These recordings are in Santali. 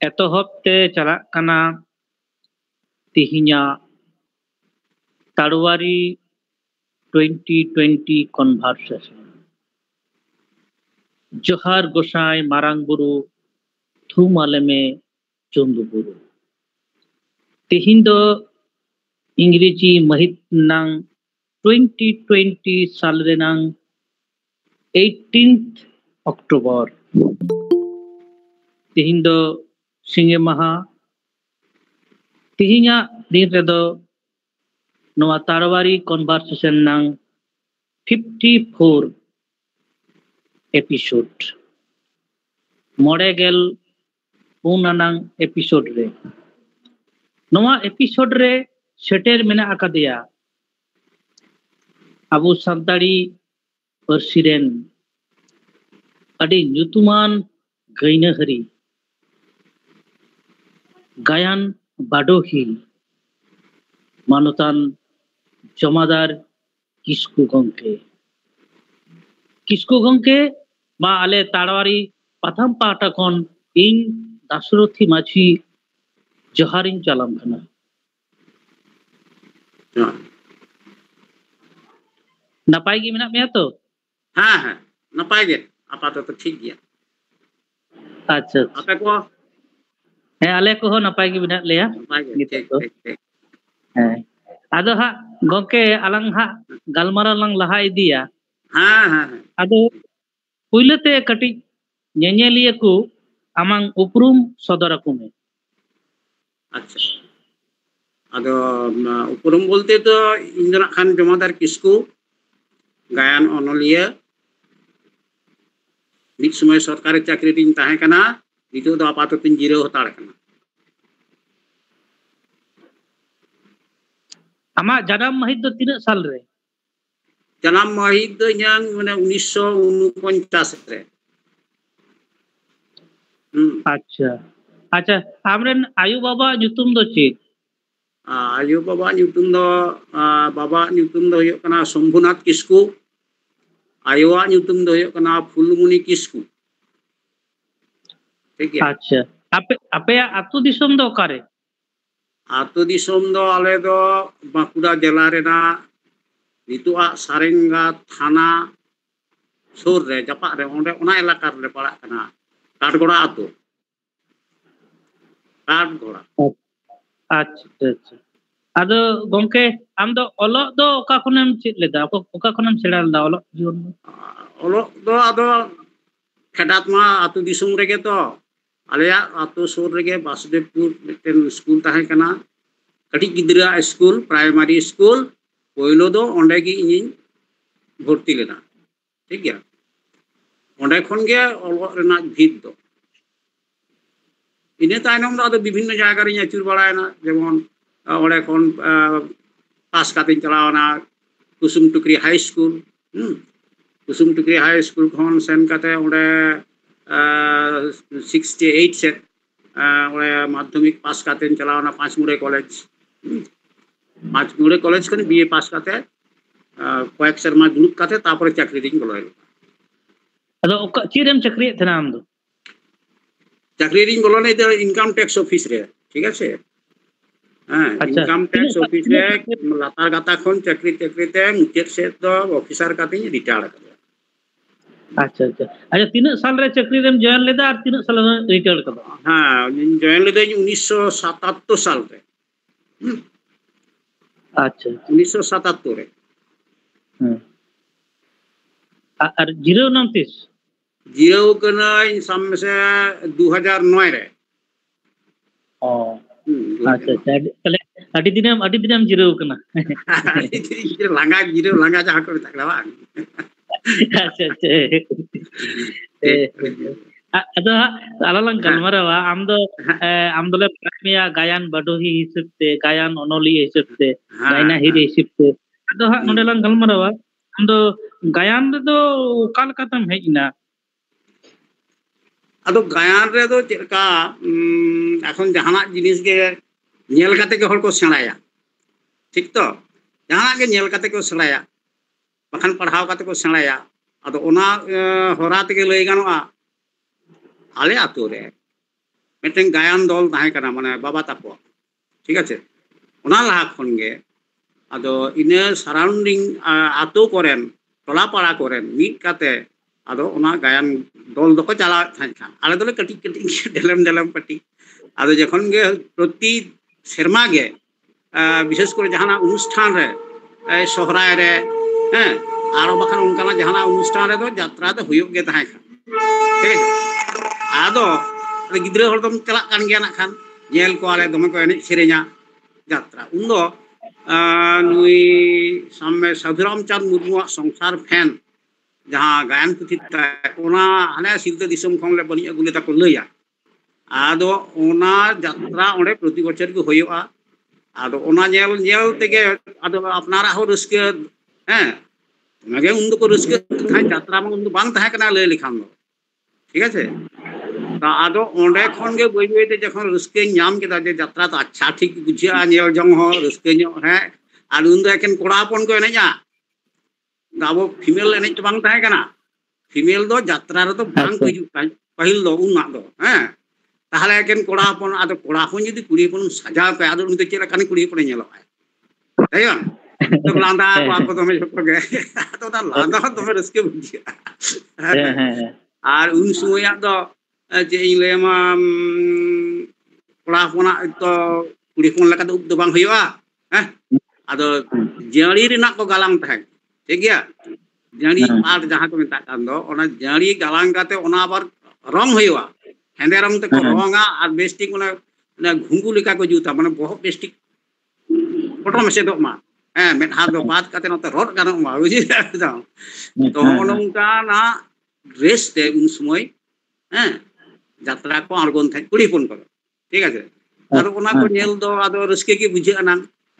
एतोहब ते चला कना तिहिना ताड़वारी 2020 कन्वर्सेशन जोहार गोसाई मारांग बुरु थुम आलेमे चुंदु बुरु तिहिन दो इंग्रेजी महित नांग 2020 साल रेनांग 18th अक्टूबर तिहिन दो सिंगे महा तिहिना दिन रेदो नवा ताड़वारी कन्वर्सेशन नांग 54 एपिसोड मोड़ेगेल पुनानांग एपिसोड रे नवा एपिसोड रे सेटेर मेना अकादिया अबु सान्ताड़ी पर्सिरेन अडी ᱧᱩᱛᱩᱢᱟᱱ गैनहरी गायन बाडोही मानोतान जमादार किस्कु गंके मा आले ताड़वारी प्रथम पाटा खन इन दाशरथी माझी जोहारिन चालाम खना नपाय गी मेना मेया तो हाँ हाँ नपाय गे आपातत ठीक गया अच्छा आपे को हे आले को हो नपाय गी मेना लेया ठीक हे आदो हा गंके आलंग हा गालमारा लंग लहा इदिया हाँ हाँ आदो पुइलते कटी ñeñeliye को आमांग उपरुम सदरको में अच्छा अदो उपरुम बोलते तो इंद्र खान जमादार किस्कु गायन अनलिया मिद समय सरकारी चाकरी दिन ताहे कना नितो दो आपातत जिरो हताड़ कना आमा जन्म महित दो 3 साल रे जन्म महित दो यांग माने 1949 रे अच्छा अच्छा आमरेन आयु बाबा ᱧᱩᱛᱩᱢ दो चेक आयु बाबा ᱧᱩᱛᱩᱢ दो बाबा ᱧᱩᱛᱩᱢ दो हुयो कना शंभुनाथ किस्कु आयुवा ᱧᱩᱛᱩᱢ दो हुयो कना फुलमुनि किस्कु ठीक है अच्छा आपे आपे आतु दिसम दो कारे आतु दिसम दो आले दो बांकुड़ा जिला रेना नितुआ सारेंगा थाना सुर रे जपा रे ओंडे ओना इलाका रे पड़ा कना काटगोड़ा आतु काटगोड़ा अच्छा अच्छा आदो गंके आम दो ओलो दो ओका खनम चेक लेदा ओका खनम सेड़ा लेदा ओलो जीवन ओलो दो आदो खेडात मा आतु दिसम रेगे तो आलेया आतु सुर रेगे बासुदेवपुर मिटेन स्कूल ताहे कना कटी गिद्रा स्कूल प्राइमरी स्कूल पहिलो दो ओंडे गी इᱧ भर्ती लेना ठीक गया ओंडे खन गे ओलो रेना भित दो इने तायनम दो आदो विभिन्न जायगा रे अचुर बाड़ायना जेमन ओंडे खन पास काते चलावना Kusum Tukri high school Kusum Tukri high school खन सेन काते ओंडे 68 से ओंडे माध्यमिक पास काते चलावना पांचमुड़े कॉलेज खन बीए पास काते कয়েক शर्मा दुरुब काते तारपरे चाकरी दिन बोलो अदो ओका चिरेम चाकरी थना आम दो चाकरी दिन बोलो ने तो इनकम टैक्स ऑफिस रे ठीक है से हां इनकम टैक्स ऑफिस रे लातार गाता खन चाकरी ते मुकेट से तो ऑफिसर काते रिटायर कर अच्छा अच्छा अच्छा 3 साल रे चाकरी रेम जॉइन लेदा और 3 साल रिटायर कर हां जॉइन लेदा 1977 साल रे अच्छा 1977 रे और जीरो नाम तीस जीरो कना सम से 2009 रे ओ अच्छा तले अडी दिनम जीरो कना लांगा जीरो लांगा जहां को तकला बा अच्छा अच्छा अदा आलालंग गलमरावा आम दो ले प्राथमिया गायन बडोही हिसबते गायन अनोली हिसबते गायना हिरे हिसबते अदा हा नोडेलांग गलमरावा आम दो गायन दो काल कातम हेजना अदो गायन रे दो चेका এখন जहाना जिनिस के नेल काते के हर को सेणाया ठीक तो जहाना के नेल काते को सेणाया बखान पढ़ाव काते को सेणाया अदो ओना होरा ते के लई गानोआ आले आतो रे मिट्टन गायन दल ताहे कना माने बाबा ताको ठीक है ओना लाहा खन गे आदो इने सराउंडिंग आतो कोरेन टोला पाड़ा कोरेन मीट काते आदो ओना गायन दल दको चला थान खान आले दले कटी कटी डेलम पट्टी आदो जखन गे प्रति सेरमा गे विशेष कर जहाना अनुष्ठान रे सोहराय रे हैं आरो बखान उनकाना जहाना अनुष्ठान रे दो यात्रा दो हुयुग गे ताहे खान ठीक आदो गिद्रे हर दम चला कान गया ना खान जेल को आले दमे को एने सेरेኛ यात्रा उन्दो नुई सामने साधुराम चंद मुर्मू संसार फैन जहां गायन पुथि ओना हाने सिलते दिसम खंग ले बनी अगुले ताको लैया आदो ओना यात्रा ओंडे प्रति बछर को होयोआ आदो ओना नेल तेगे आदो अपनारा हो रस्के हैं मगे उन्दो को रस्के थाई यात्रा में उन्दो बांग ताहे कना ले लिखान दो ठीक है आदो ओंडे खन गे बई बई ते जखन रस्के नाम केदा जे यात्रा तो अच्छा ठीक बुझिया नेल जंग हो रस्के नो है आर उन्दो एकेन कोड़ा पन को एनेजा दाबो फीमेल एने तो बांग ताहे कना फीमेल दो यात्रा रे तो बांग को हिजु पहिल दो उना दो हैं ताहले एकेन कोड़ा पन आदो कोड़ा पन जदी कुड़ी पन सजा पे आदो उन्दो चेला कानी कुड़ी पन नेलो है तो लांदा को दमे जको गे तो दा लांदा दमे रस्के बुझिया आर उन समय दो जे इलेमा कोड़ा पना तो कुड़ी पन लका दो बांग होयोआ हैं आदो जड़ी रिना को गालांग ताहे ठीक गया जड़ी पार्ट जहां को मेता कान दो ओना जड़ी गालांग काते ओना आबार रंग होयोआ हेंदे रंग ते को रंगा आर बेस्टिक ओना घुंगु लेका को जुता माने बहुत बेस्टिक फोटो में से दो मा मेधा दो बात काते नते रोड गानो मा बुझि तो ओनंका ना ड्रेस ते उन समय यात्रा को आड़गोन थे कुड़ी पन को ठीक है आरो ओना को नेल दो आदो रस्के की बुझे आना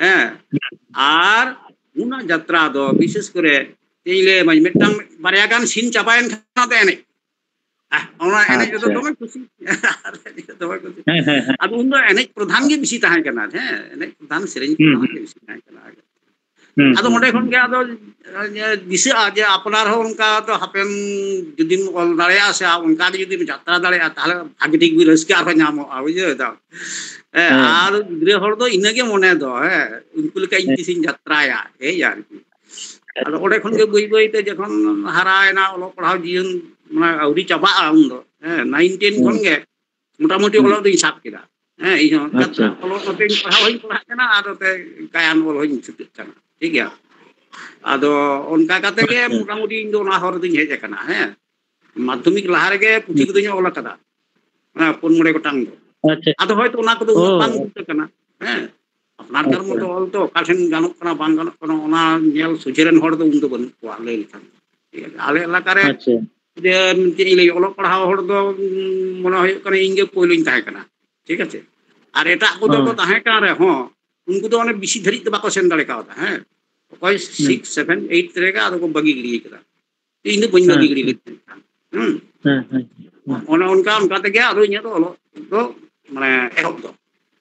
आर उना यात्रा दो विशेष करे तेले माइ मिटंग बारया गान सिन चाबायन खाते एने ओना एने जो दमे खुशी दमे खुशी आदो उन दो एने प्रधान के बिसी ताहे कना है एने प्रधान सेरेंज प्रधान के बिसी ताहे कना आदो मोडे खन के आदो दिसे आज अपनार हो उनका तो हापेन जुदी ऑल दाड़िया से उनका जुदी यात्रा दाड़िया ताहले भागी ठीक भी रस्के आरो नामो बुझे दा आर गिद्रे हर दो इनगे मने दो है उनको लेका इन किसिन यात्राया ए यार आदो ओडे खन के बई बई ते जखन हारायना ओलो पढ़ाव जीवन माने आउरी चाबा उन दो 19 खन गे मोटा मोटी ओलो दो हिसाब केदा इहो ओलो नते पढ़ाव होई पढ़ा केना आदो ते गायन बोल होई छुट केना ठीक गया आदो उनका काते के मोटा मोटी इन दो ना हर दिन हेज केना है माध्यमिक लहा रे गे पुथि को ओला कदा पुन मोड़े गोटांग दो अच्छा आदो होय तो ओना को दो बांग बुझते केना है अपनार धर्म तो ऑल तो काठेन गानो कना बांग गानो कना ओना नेल सुजेरन हर दो उन दो बन को ले लिखान ठीक है आले इलाका रे अच्छा जे इले ओलो पढ़ाव हर दो मने होय कना इंगे पोइलिन ताहे कना ठीक है आर एटा को दो ताहे का रे हो उनको तो अनेक बिसी धरित बाको सेन दाड़े कावता है कोई 6 7 8 रहेगा आदो को बगी गिड़ी करा इन दो बन बगी गिड़ी लेते ओना उनका ते गया आदो इnya तो माने एहब दो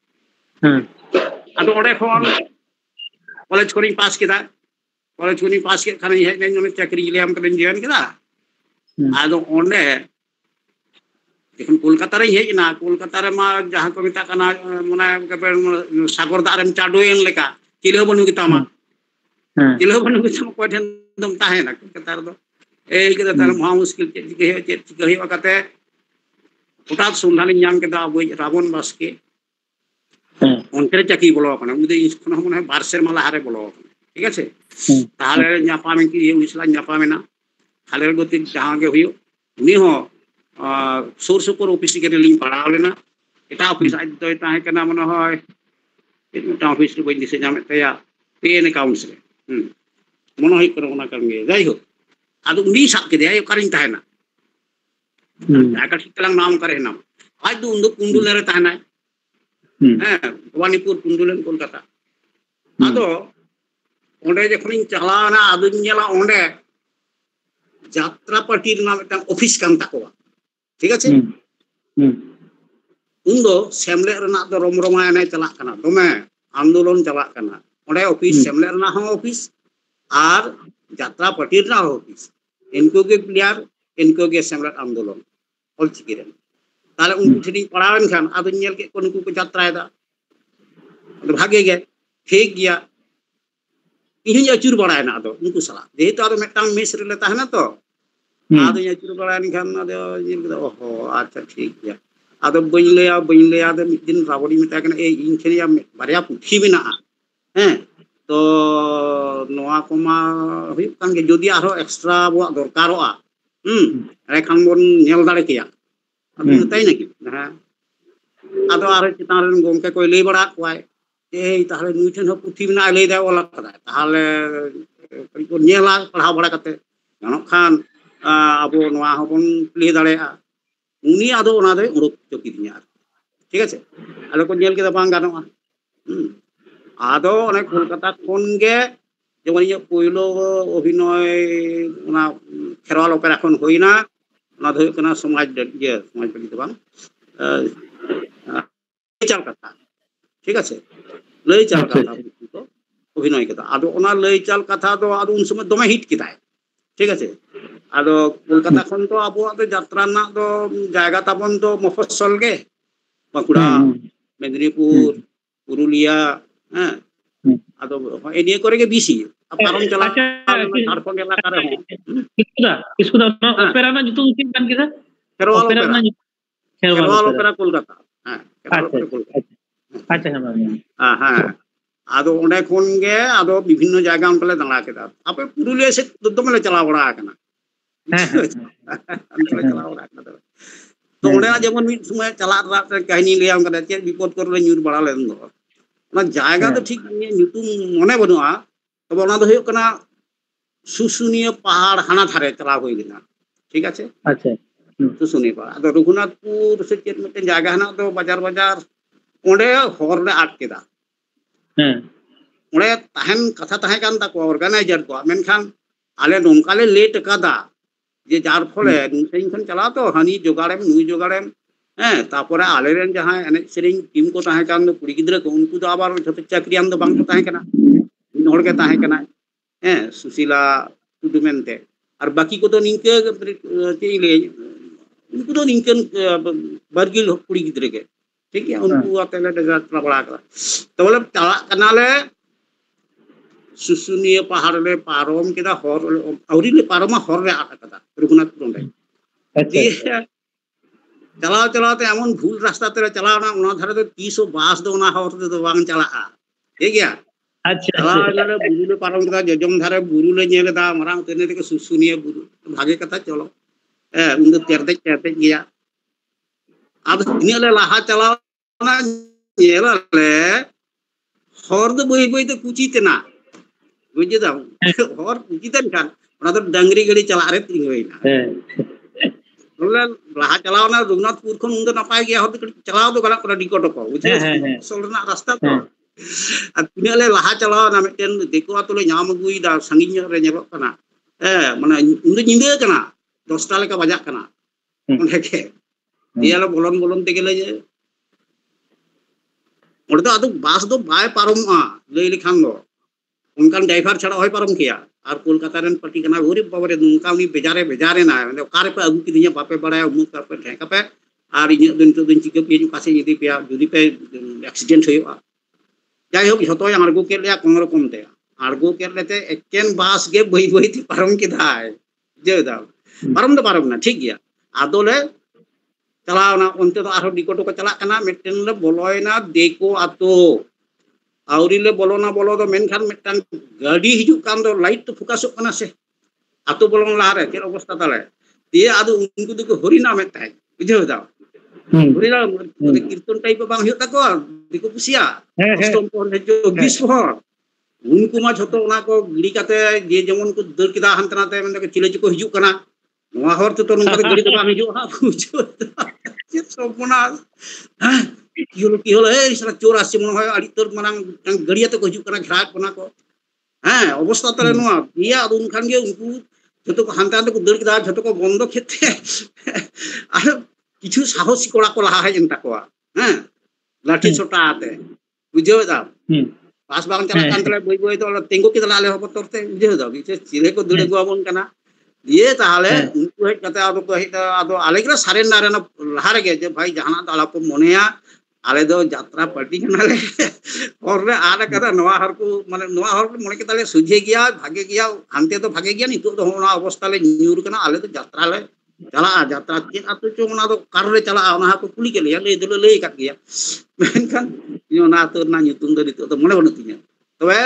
आदो ओडे खन कॉलेज कोनी पास केदा कॉलेज कोनी पास के खाने हे ने चाकरी ले हम करें जीवन केदा आदो ओंडे देखन कोलकाता रे हेज ना कोलकाता रे मा जहां को मेता कना माने सागर दारम चाडोयन लेका चिलो बनु किता मा चिलो बनु किता को ठन दम ताहे ना कोलकाता रे दो ए के तार महा मुश्किल चेक हे काते हठात सुनधानी नाम केदा अबई रावण बास्के उनके चाकरी बोलो कना उदे इस माने बारसेर माला हारे बोलो ठीक है ताहले न्यापामे की उइसला न्यापामे ना हाले गति जहां के हुयो उनी हो सुर सुपुर ऑफिस के लिंक पढ़ाव लेना एटा ऑफिस आज तो ताहे कना मन होय एटा ऑफिस रे बई दिसे जामे तया पेन अकाउंट्स रे मन होय करो ओना करंगे जाई हो आदो उनी साब के दे करिन ताहे ना आका ठिकलांग नाम करे ना आज दो उन्दो कुंडुल रे ताहे ना भवानीपुर कुंडुलन कोलकाता आदो ओंडे जखन चलाना आदो नेला ओंडे यात्रा पार्टी ना मिटा ऑफिस कान ताको ठीक है उन्दो सेमले रना दो रोमरोमा एने चला कना दोमे आंदोलन चला कना ओंडे ऑफिस सेमले रना हो ऑफिस आर यात्रा पार्टी रना ऑफिस इनको के प्लेयर इनको के सेमले आंदोलन ऑल चिकिरन ताले उनको ठेनी पड़ावन खान आदो नेल के उनको को यात्रा दा भागे गे ठीक गया इन अचूर बड़ायना आदो उनको सला जेहेतु आदो मेटांग मेस रे ताहना तो आदो अचूर बड़ायन खान आदो नेल के ओहो अच्छा ठीक गया आदो बइन लेया आदो मिद दिन रावड़ी मेता कना ए इन खेनिया बारिया पुथी मेना हैं तो नोआ कोमा हुई कान गे जदि आरो एक्स्ट्रा बो दरकारोआ रे खान बोन नेल दाड़े केया आदो मेताई नाकि हां आदो आरो चितान रेन गोमके कोई लई बड़ा कोय ताहले नुई ठेन हो पुथी मेना लई दा ओला कदा ताहले कई को नेला पढ़ाव बड़ा कते गानो खान आबो नोआ होबन प्ले दाड़ेआ उनी आदो ओना दे उड़क चोकी दिया ठीक है आदो को नेल के बांग गानोआ आदो ओने कोलकाता खन गे जेमन ये पहिलो अभिनय ओना खेरवाल ओपेरा खन होइना ओना दो कना समाज ये समाज बलि तो बांग चल कथा ठीक है लई चल कथा तो अभिनय कथा आदो ओना लई चल कथा दो आदो उन समय दमे हिट किदाय ठीक है आदो कोलकाता खन तो आबो आदो यात्रा ना दो जायगा ताबन तो मफस्सल गे बांकुड़ा मेदिनीपुर पुरुलिया हैं आदो एनिए करे के बीसी पारम चला झारखंड इलाका रे किसकुदा ओपेरा ना जुतु उचित कान किदा खेरवाल ओपेरा कोलकाता हां अच्छा हां आदो ओंडे खन गे आदो विभिन्न जायगा उनकले दाड़ा केदा आपे पुरुलिया से दमले चला बड़ा कना तो ओंडे जेमन मिद समय चला कहानी लिया उनका चे विपद करे न्यूर बड़ा लेन दो ना जायगा तो ठीक न्यूतुम मने बनुआ तब ओना दो हुयो कना सुसुनिया पहाड़ हाना धारे चला होई लेना ठीक है अच्छा सुसुनिया पहाड़ आदो रघुनाथपुर से चेत मिटे जायगा हना तो बाजार ओंडे हर रे आट केदा ओंडे ताहन कथा ताहे कान ताको ऑर्गेनाइजर को मेनखान आले नोंकाले लेट कादा जे जार फले नुसेन खन चला तो हानी जोगाड़ेम नुई जोगाड़ेम तापरे आले रेन जहां एने सेरिंग टीम को ताहे कान कुड़ी गिद्रा को उनको तो आबार जते चाकरियान दो बांग ताहे कना इन होड़ के ताहे कना सुशीला टुडुमेंते और बाकी को तो निंके चे ले उनको तो निंकन बरगिल कुड़ी गिद्रे के ठीक है उनको आते ले यात्रा बड़ा करा तो बोले चला कनाले सुसुनिया पहाड़ ले पारम केदा हर औरी ले पारमा हर रे आटा कदा रघुनाथपुर ओंडे अच्छा चलाओ ते एमन भूल रास्ता ते चलाओ ना ओना धारे तो 300 बास दो ना हर ते बांग चला ठीक गया अच्छा चला ले बुरु ले पारम केदा जजम धारे बुरु ले नेले दा मरांग तेने ते सुसुनिया बुरु भागे कथा चलो उन तेरते गया अब इने ले लाहा चलाओ ना नेला ले हर दो बई बई ते कुची तेना बुझे दाम और कुचितन खान ओना तो डांगरी गड़ी चला रे तिंग होइना बोले लाहा चलाओ ना रघुनाथपुर खन उन नपाय गया हर चलाओ तो गला पर डिकोट को बुझे सोलना रास्ता तो अब तिने ले लाहा चलाओ ना मिटेन देखो तो ले नाम गुई दा संगिन रे नेलो कना माने उन निंदे कना 10 टा लेका बजा कना ओंडे के दियाला बोलन ते गेले जे ओंडे तो आदो बास दो बाय पारमआ लई लिखान दो उनका ड्राइवर छड़ा होय पारम किया और कोलकाता रेन पटी कना गोरी बाबरे उनका उनी बेजारे ना माने ओकारे पे अगु किदिया बापे बड़ाया मुक पे ठेका पे और इन दिन चिके पे कासे यदि पे जुदी पे एक्सीडेंट होया जाय हो जतो आड़गो के लिया कोन रकम ते आड़गो के लेते एकेन बास गे बई थी पारम किदाय जे दा पारम ना ठीक गया आदोले चलाओ ना उनते तो आरो डिकोटो को चला कना मेटेन ले बोलोयना देखो आतो आउरी ले बोलो तो मेनखान मेटान गाड़ी हिजु कान दो लाइट तो फोकसो कना से आतो बोलोन लारे के अवस्था ताले ते आदो उनको तो हरिना मेताय बुझे दा हरिना कीर्तन टाइप बांग हियो ताको दिको पुसिया कस्टम पर जो 20 हर उनको मा झतो ओना को गिड़ी काते जे जेमन को दर किदा हंतनाते मेन के चिले को हिजु कना नोआ हर तो नोका गाड़ी तो बांग हिजु हा बुझो जे सबना की होल ए इसरा चोर आसे मन होय अड़ी तोर मानang गड़िया तो हिजु कना घराक बना को अवस्था तले नोआ दिया उन खान गे उनको जतो को हांता को दर किदा जतो को बंद खेते आरो किछु साहसी कोड़ा को लाहा हेन ताकोआ लाठी छोटा आते बुझो दा पास बांग चला कान तले बई तो तेंगो के लाले हो तोरते बुझो दा बिचे चिले को दड़े गुआबन कना दिए ताहले उनको हेज कते आदो को हेज आदो आले के सरेंडर ना लहार के जे भाई जहां ना आला को मोनेया आले दो यात्रा पार्टी कनाले और रे आले कदा नवा हर को माने नवा हर को मोने के ताले सुझे गया भागे गया हांते तो भागे गया नितो तो होना अवस्था ले न्यूर कना आले तो यात्रा ले चला यात्रा के आतो चो ना तो कार ले चला ना को कुली के ले ले दो ले काट गया मेनखान यो ना तो ना nyutung do नितो तो मोने बनु तिnya तबे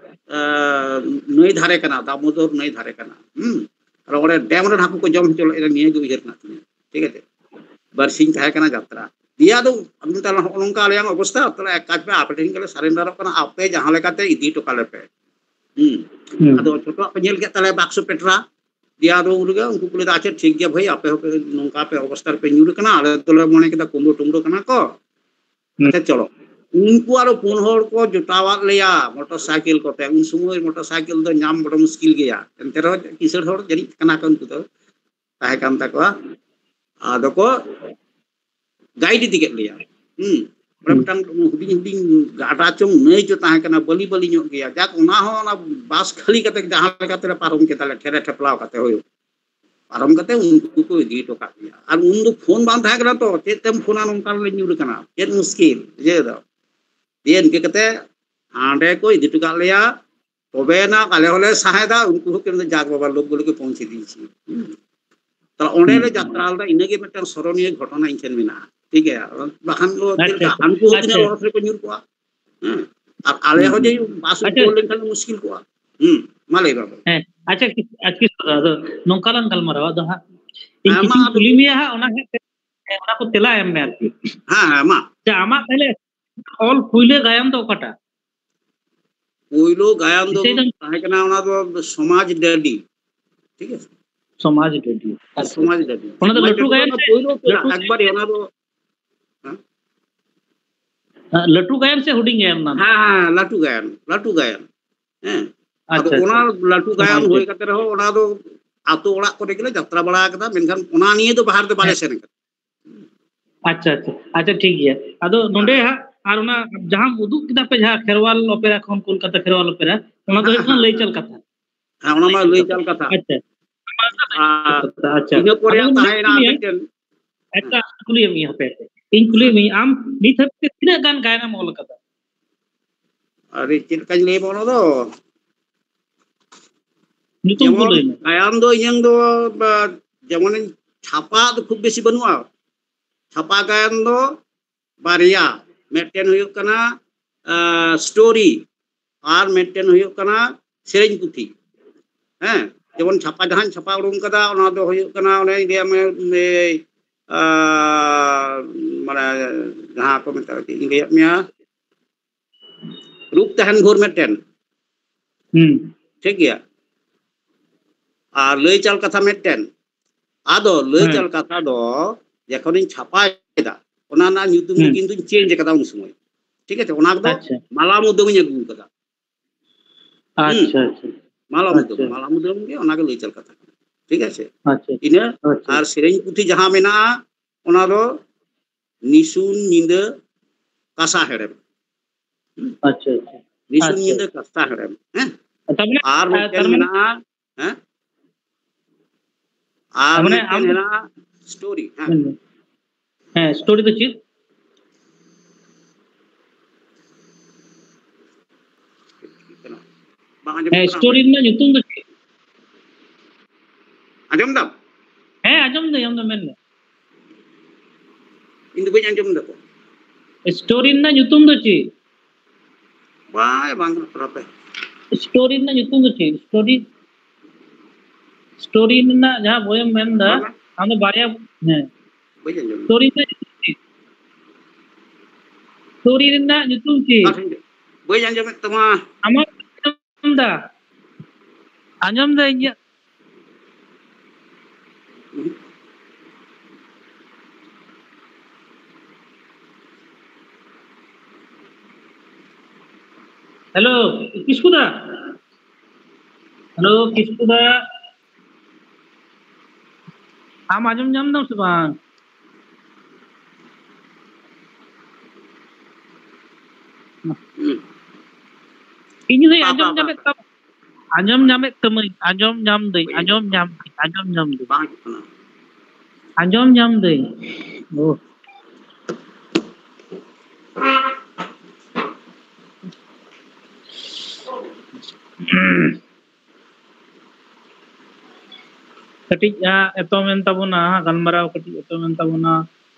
नई धारे कना दामोदर नई धारे कना और ओरे डैम रे हाकु को जम चलो एरा निये गो इहर ना तिnya ठीक है बरसिंग थाहे कना यात्रा दिया दो अनु ताला नोंका आलेयां अवस्था तला एक काज पे आपे ठिन के सरेंडर कना आपे जहां लेकाते इदी टोकाले पे आदो छोटो पे नेल के तले बाक्सो पेट्रा दिया दो उरगे उनको कुले आचे ठीक गया भाई आपे होके नोंका पे अवस्था पे न्यूर कना आले तले मोने के कुंडो टुंडो कना को अच्छा चलो उनको आरो पुन हर को जुटावात लेया मोटरसाइकिल कोते उन समय मोटरसाइकिल दो नाम बड़ मुश्किल गया एंतेरो किसर हर जरी कना कन को ताहे कान तको आदो को गाइड दिके लिया बरमटांग हुडिंग हुडिंग गाडा चोंग नई जो ताहे कना बली बली ᱧᱚᱜ गया जाक उना हो ना बास खाली कते जहां लेकाते पारम के ताले ठेरे ठेपलाव कते होयो पारम कते उनको को इदी तो का दिया और उन दो फोन बांध थाहे कना तो चेतम फोना नोंका ले ᱧᱩᱨ कना चेत मुश्किल जे दो dia इनके कते हांडे को इदी टुका लिया तबे ना काले होले सहायदा उनको के जाग बाबा लोग बोले के पहुंची दी छी तो ओंडे ले यात्रा दा इनगे मिटन स्मरणीय घटना इनखेन मेना ठीक है बखान लो हमको होतिना रोड रे को न्यूर को और आले हो जे बास को लेन मुश्किल को माले बाबा अच्छा अच्छा नोंका लन गलमरावा दो हा इन कुली मिया हा ओना को तेला एम में आरती हां हां मा जा आमा पहले ऑल पुइले गायन दो कटा पुइलो गायन दो ताहे कना ओना दो समाज डैडी ठीक है समाज डैडी ओना दो लट्टू गायन से पुइलो एक बार ओना दो लट्टू गायन से हुडिंग गायन ना हां लट्टू गायन हैं अच्छा ओना लट्टू गायन होय कते रहो ओना दो आतो ओड़ा को देखले यात्रा बड़ा कदा मेनखान ओना निये तो बाहर दो बाले सेन अच्छा अच्छा अच्छा ठीक है अदो नोंडे हा और ना जहां उदुक किदा पे जहां खेरवाल ओपेरा खन कोलकाता खेरवाल ओपेरा ओना तो इतना लई चल कथा हां ओना मा लई चल कथा अच्छा अच्छा इनो पोरे ताहे ना मिटन अच्छा कुली मी हपे इन कुली मी आम नित हपे तिना गान गायना मोल कथा अरे चिल काज ले बोनो दो नितुम को लई गायन दो यंग दो जेमन छापा तो खूब बेसी बनुआ छापा गायन दो बारिया मेटेन हुयो कना स्टोरी और मेटेन हुयो कना सेरेंज पुथी हैं जेमन छापा जहां छापा उडुम कदा ओना दो हुयो कना ओने इंडिया में माने जहां को मेता कि इंडिया में रूप तहन घोर मेटेन ठीक गया और लई चल कथा मेटेन आदो लई चल कथा दो जखन छापा एदा ओना ना ᱧᱩᱛᱩᱢ किंतु चेंज कदा उन समय ठीक है ओना दो माला मुदम ᱧ कदा अच्छा अच्छा माला मुदम के ओना के लई चल कथा ठीक है अच्छा इना और सेरेंज पुथी जहां मेना ओना दो निसुन निंद कासा हेड़म अच्छा अच्छा निसुन निंद कासा हेड़म हैं और मेटेन मेना हैं और मेटेन मेना स्टोरी हैं स्टोरी तो चीज स्टोरी ना nyutum do ajom da ajom do men इन दो ajom da ko स्टोरी ना nyutum do ची बाय बांग प्रपे स्टोरी ना nyutum do ची स्टोरी ना जहां बोयम मेन दा हम बारिया हैं स्टोरी ना nyutum ची boy anjom tama amar दा anjom da inya हेलो किसको दा हम आजम जाम दम से बांग इन्हीं से आजम जामे तब आजम जामे तमई आजम जाम दई आजम जाम दे बांग कना आजम जाम दे ओ कटिज एतोमेन तबुना गलमराव कटिज एतोमेन तबुना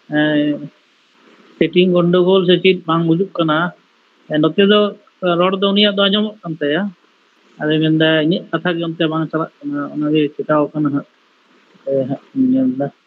सेटिंग गंडगोल से चीज बांग बुजुक कना नोते दो रोड दो उनिया दो आजमक कान तया अरे मेंदा इनी कथा गे उनते बांग चला कना ओनागे चिकाव कना हा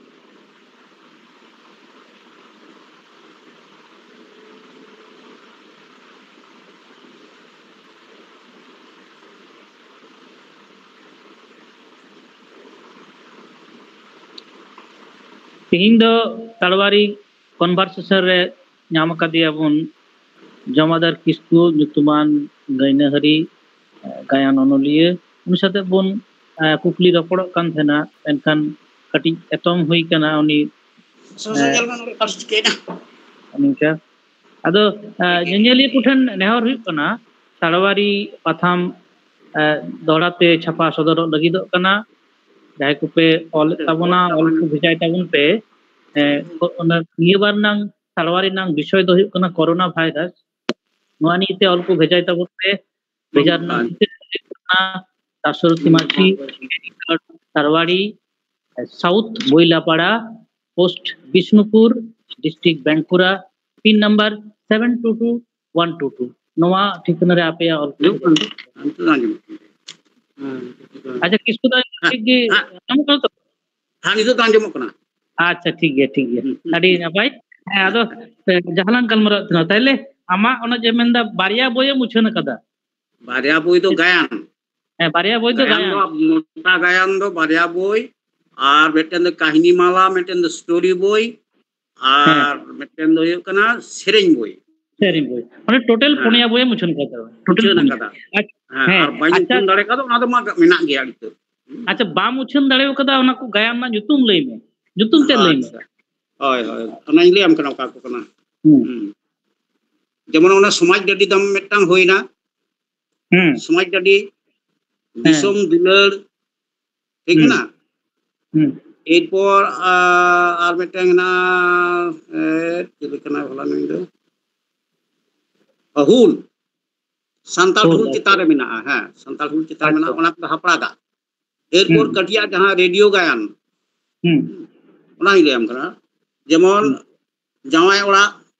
तीन दो तड़वारी कन्वर्सेशन रे नाम कदिया बुन जमादार किस्कु nyutuman गायना हरी गायन अनलिए उन साथे बुन कुकली रपड़क कान थेना एनखान कटि एतम हुई कना उनी सोशल मन फर्स्ट केना निका अदो जेनेली कुठन नेहर हुई कना तड़वारी पाथाम दोड़ाते छापा सदर लगिदो कना जाय को पे ऑल ताबुना ऑल को भेजाय ताबुन पे निया बार नांग तलवारी नांग विषय दो हुई कना कोरोना वायरस नोआनी ते ऑल को भेजाय ताबुन पे भेजार नांग दासरथी माछी Tarwari south Boilapara post Bishnupur district Bankura pin number 722122 नोआ ठिकाना रे आपे ऑल अच्छा किसको दा ठीक गे नाम को तो हां नितो तांजमो कना अच्छा ठीक है अड़ी नापाय आदो जहालां कलमरा तना ताइले आमा ओना जे मेंदा बारिया बोय मुछन कदा बारिया बोई तो गायन बारिया बोय तो गायन मोटा गायन दो बारिया बोई और मेटेन दो कहानी माला मेटेन दो स्टोरी बोई और मेटेन दो यो कना सेरेंग बोई माने टोटल पुनिया बोय मुछन कदा टोटल कदा हां और बाई तुम दाड़े कदा ओना दो मा मेना गया तो अच्छा बा मुछन दाड़े कदा ओना को गायन ना जुतुम लई में जुतुम ते लई में होय होय ओना इले हम कना का को कना जेमन ओना समाज डडी दम मेटांग होइना समाज डडी दिसोम दुलड़ ठीक है ना एरपर और मेटांग ना चले कना भला नहीं दो हुल संताल हुल चितार में ना है संताल हुल चितार में ना ओना को हपड़ा दा एरपर कटिया जहां रेडियो गायन ओना ही लेम कना जेमन जावाय ओड़ा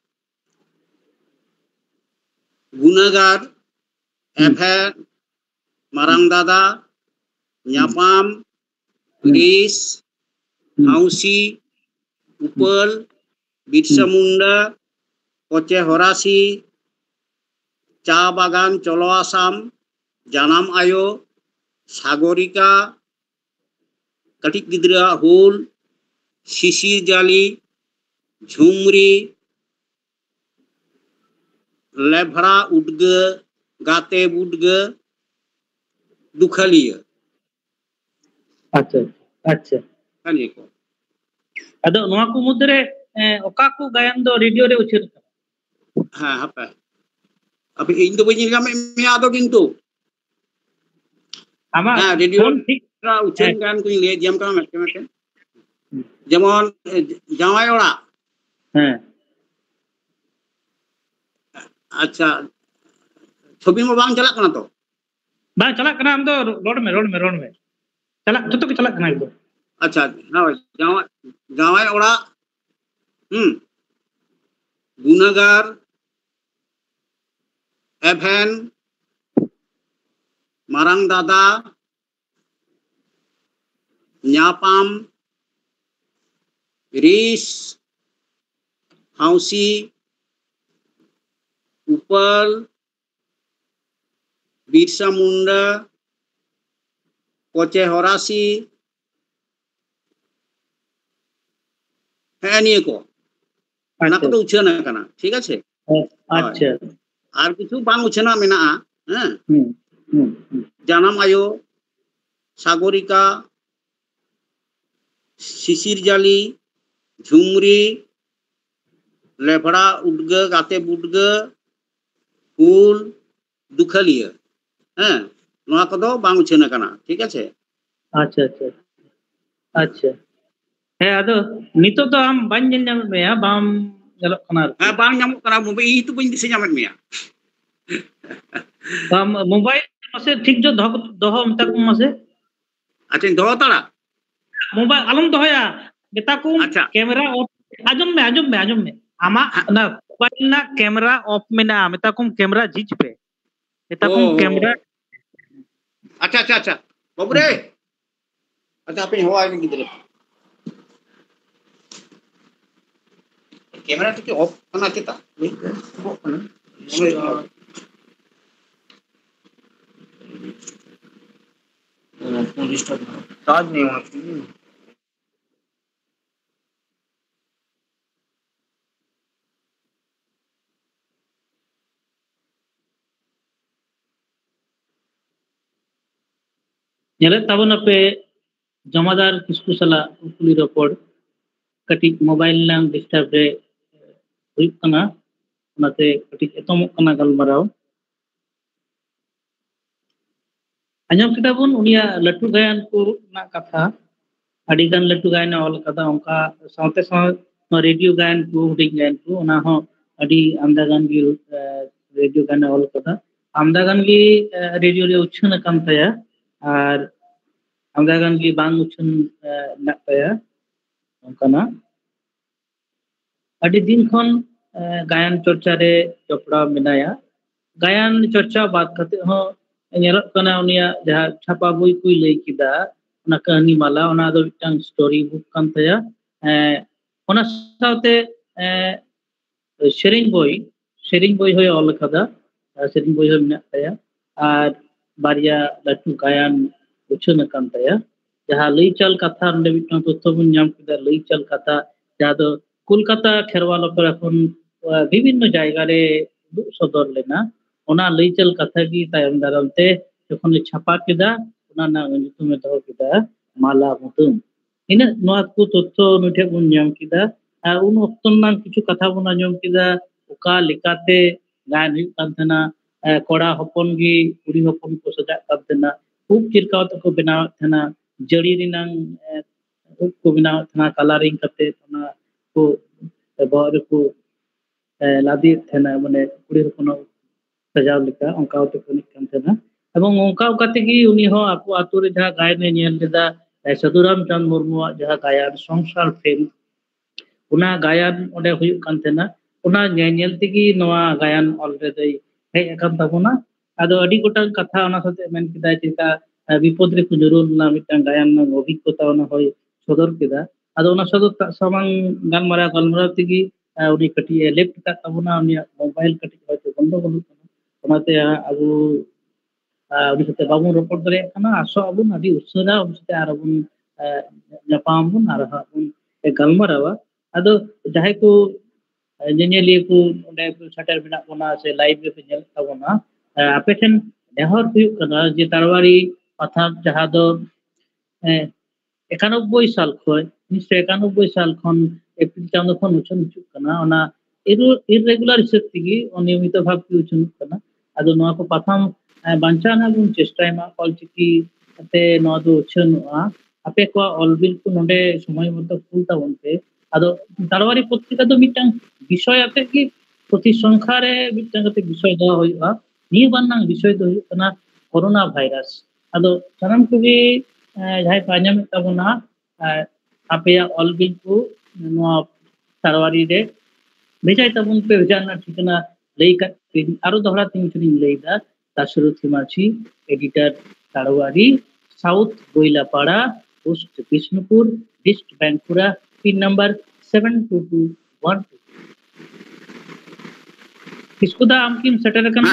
गुनागार एफे मारांग दादा न्यापाम रिस हाउसी उपल बिरसा मुंडा कोचे होरासी चा बागान चलो आसाम जानाम आयो सागरिका कटिक गिद्रा हुल शिशिर जाली झुमरी लेभरा उडग गाते बुडग दुखलिया अच्छा अच्छा कनी को अदो नोआ को मुद्रे ओका को गायन दो रेडियो रे उछर हां हपे अब इन दो बजिन का मैं आदो किंतु आमा हां रेडियो ठीक का उछन गान को ले जेम का मटे मटे जेमन जावाय ओड़ा हां अच्छा छवि में बांग चला कना तो बा चला कना हम दो रोड में चला जतो के चला कना एकदम अच्छा हां जावाय ओड़ा गुनागार एफएन मारांग दादा न्यापाम रिस हाउसी उपल बिरसा मुंडा कोचे होरासी है निये को ना को तो उछना कना ठीक আছে अच्छा আর কিছু বাং উছনা মেনা হ্যাঁ জানাম আয়ো সাগরিকা শিশির জালি ঝুমরি लेफड़ा उडग गाते बुडग कुल दुखलिया हैं नोआ को दो बांग उछना कना ठीक আছে अच्छा अच्छा अच्छा है अदो नितो तो हम बाñ ñel ñam me ya bam ñelok kana bang nyamuk kana mobil itu bañ dise ñamet miya bam mobile मसे ठीक जो दह दह मता को मसे अच्छा दो तड़ा मोबाइल अलम दहया बेटा को अच्छा कैमरा ऑफ आजम में आमा ना मोबाइल ना कैमरा ऑफ में ना मेता को कैमरा झिज पे मेता को कैमरा अच्छा अच्छा अच्छा बाबरे अच्छा पे हवा में गिदरे कैमरा तो ऑफ करना चेता चार्ज नहीं होना चाहिए ñele tabona पे जमादार किसको सला कुली रिपोर्ट कटी मोबाइल नाम डिस्टर्ब रे हुई कना उनाते कटी एतमो कना गलमराव आजम किताबुन उनिया लट्टू गायन को ना कथा अडिगन लट्टू गायन ऑल कथा उनका साउते साउ रेडियो गायन को हुडिंग गायन को ना हो अडी आमदागन गी रेडियो गायन ऑल कथा आमदागन गी रेडियो रे उछन कम तया और आमदागन गी बांग उछन ना तया उनका अडी दिन खन गायन चर्चा रे चपड़ा मिनाया गायन चर्चा बात करते हो ñelok kana unia jaha छापा बोई कुई लई किदा ona kahani mala ona do mitang story book kan taya ona saute sharing boy hoy ol kada sharing boy hoy menak taya ar baria latu gayan uchun kan taya jaha lei chal katha onde mitang totho bun nyam kida lei chal katha jaha do kolkata kherwal opera kon বিভিন্ন জায়গা রে সদর লেনা ona lei chal katha gi tayam daram te যখন ছাপা কেদা ona na nyutume doho kida mala mutun ina noa ku totho nute bun nyam kida un okton nang kichu katha bun anjom kida oka lekate gan hu kan thana koda hopon gi kuri hopon ko sajak kan thana खूब चिरकाव तक बनाव थना जड़ी रिनांग को बनाव थना कलरिंग करते थना को बहर को लादी थना माने कुड़ी हपन सजाव लेका उनका तो कनिक kan thana एवं उनका उकाते gi उनी हो आपो आतु रे जहां गायन ने नेल लेदा सदुराम चंद मुर्मू जहां गायन संसार फेम उना गायन ओडे हुयु kan thana उना नेल तिगी नवा गायन ऑलरेडी हे अकन तबुना आदो अडी गोटन कथा उना साथे मेन किदा चिता विपद रे कुजुरुन ना मिटन गायन ना अभिज्ञता उना होय सदर किदा आदो उना सदर सामान गलमरा तिगी उनी कटी लेफ्ट का तबुना उनी मोबाइल कटी होय बंदो बंदो ओनाते अबु उनी साथे बाबू रिपोर्ट दरे kana आसो अबुन अडी उसरा उन साथे आरबुन जापाम बुन आरबुन गलमरावा आदो जाहे को जेनेलिए को ओंडे सटर बिना कोना से लाइव पे नेल ताबोना आपे ठेन नेहर हुयु कना जे तारवारी कथा जहां दो 91 साल खय 1991 साल खन एप्रिल चांदो खन उछन हुचु कना ओना इरेगुलर हिसाब तिगी अनियमित भाव की उछन कना आदो नोआ को प्रथम बांचा ना बुन चेष्टा मा ऑलचिकी ते नोआ दो उछनवा आपे को ऑलबिल को नोडे समय मत फुल ताबनते आदो तारवारी पत्रिका दो मिटन विषय आते की प्रति संख्या रे मिटन कते विषय दा होइबा नि बनना विषय दो कना कोरोना भाइरस आदो सनम को भी जाय पाजम तबना आपे ऑलबिल को नोआ तारवारी रे भेजाय तबन पे भेजाना ठिकाना लई का आरो दोहरा तीन चुरी लईदा तासुरु थिमाची एडिटर Tarwari south Boilapara post Bishnupur district Bankura pin number 72212 किसको दा आमकिन सटर कना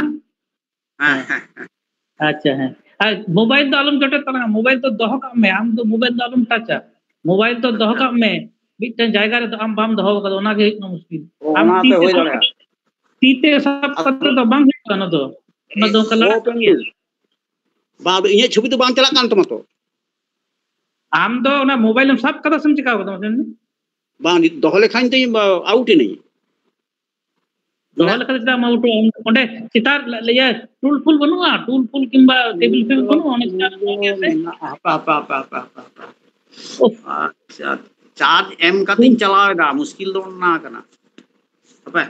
अच्छा है मोबाइल तो आलम जटे तना मोबाइल तो दोह का में आम तो मोबाइल तो आलम टचा मोबाइल तो दोह का में मिटन जायगा रे तो आम बाम दोह का ओना के इतना मुश्किल आम तीते सब पत्र तो बांग कना तो ना दो कलर बाद इने छवि तो बांग चला कान तम तो आम दो ना मोबाइल में सब कदा सम चिका को बांग दोह लेखान ते आउट नहीं दोह लेखा दा आउट ओंडे चितार लेया टूल फुल बनुआ टूल फुल किंबा टेबल फुल बनु ओने चितार apa अच्छा चार्ज एम कतिन चलावेदा मुश्किल दो ना कना apa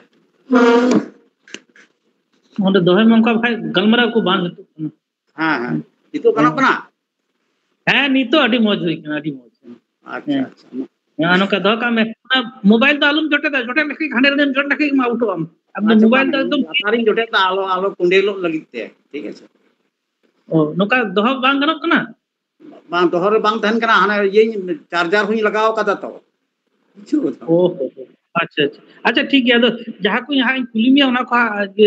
ओंडे दोहे में उनका भाई गलमरा को बांध तो हाँ itu kana है नी तो अडी मौज हुई अडी मौज अच्छा अच्छा अनो का दो का में मोबाइल तो आलम जोटे लखी घाने रे जोट लखी मा उठो हम अब मोबाइल तो एकदम तारिन जोटे ता आलो आलो कुंडेलो लगित ते ठीक है ओ नोका दोह बांग गनो कना बांग दोहर बांग तहन कना हाने ये चार्जर हुई लगाओ कदा तो ओ अच्छा अच्छा अच्छा ठीक है तो जहां को यहां कुली में ओना का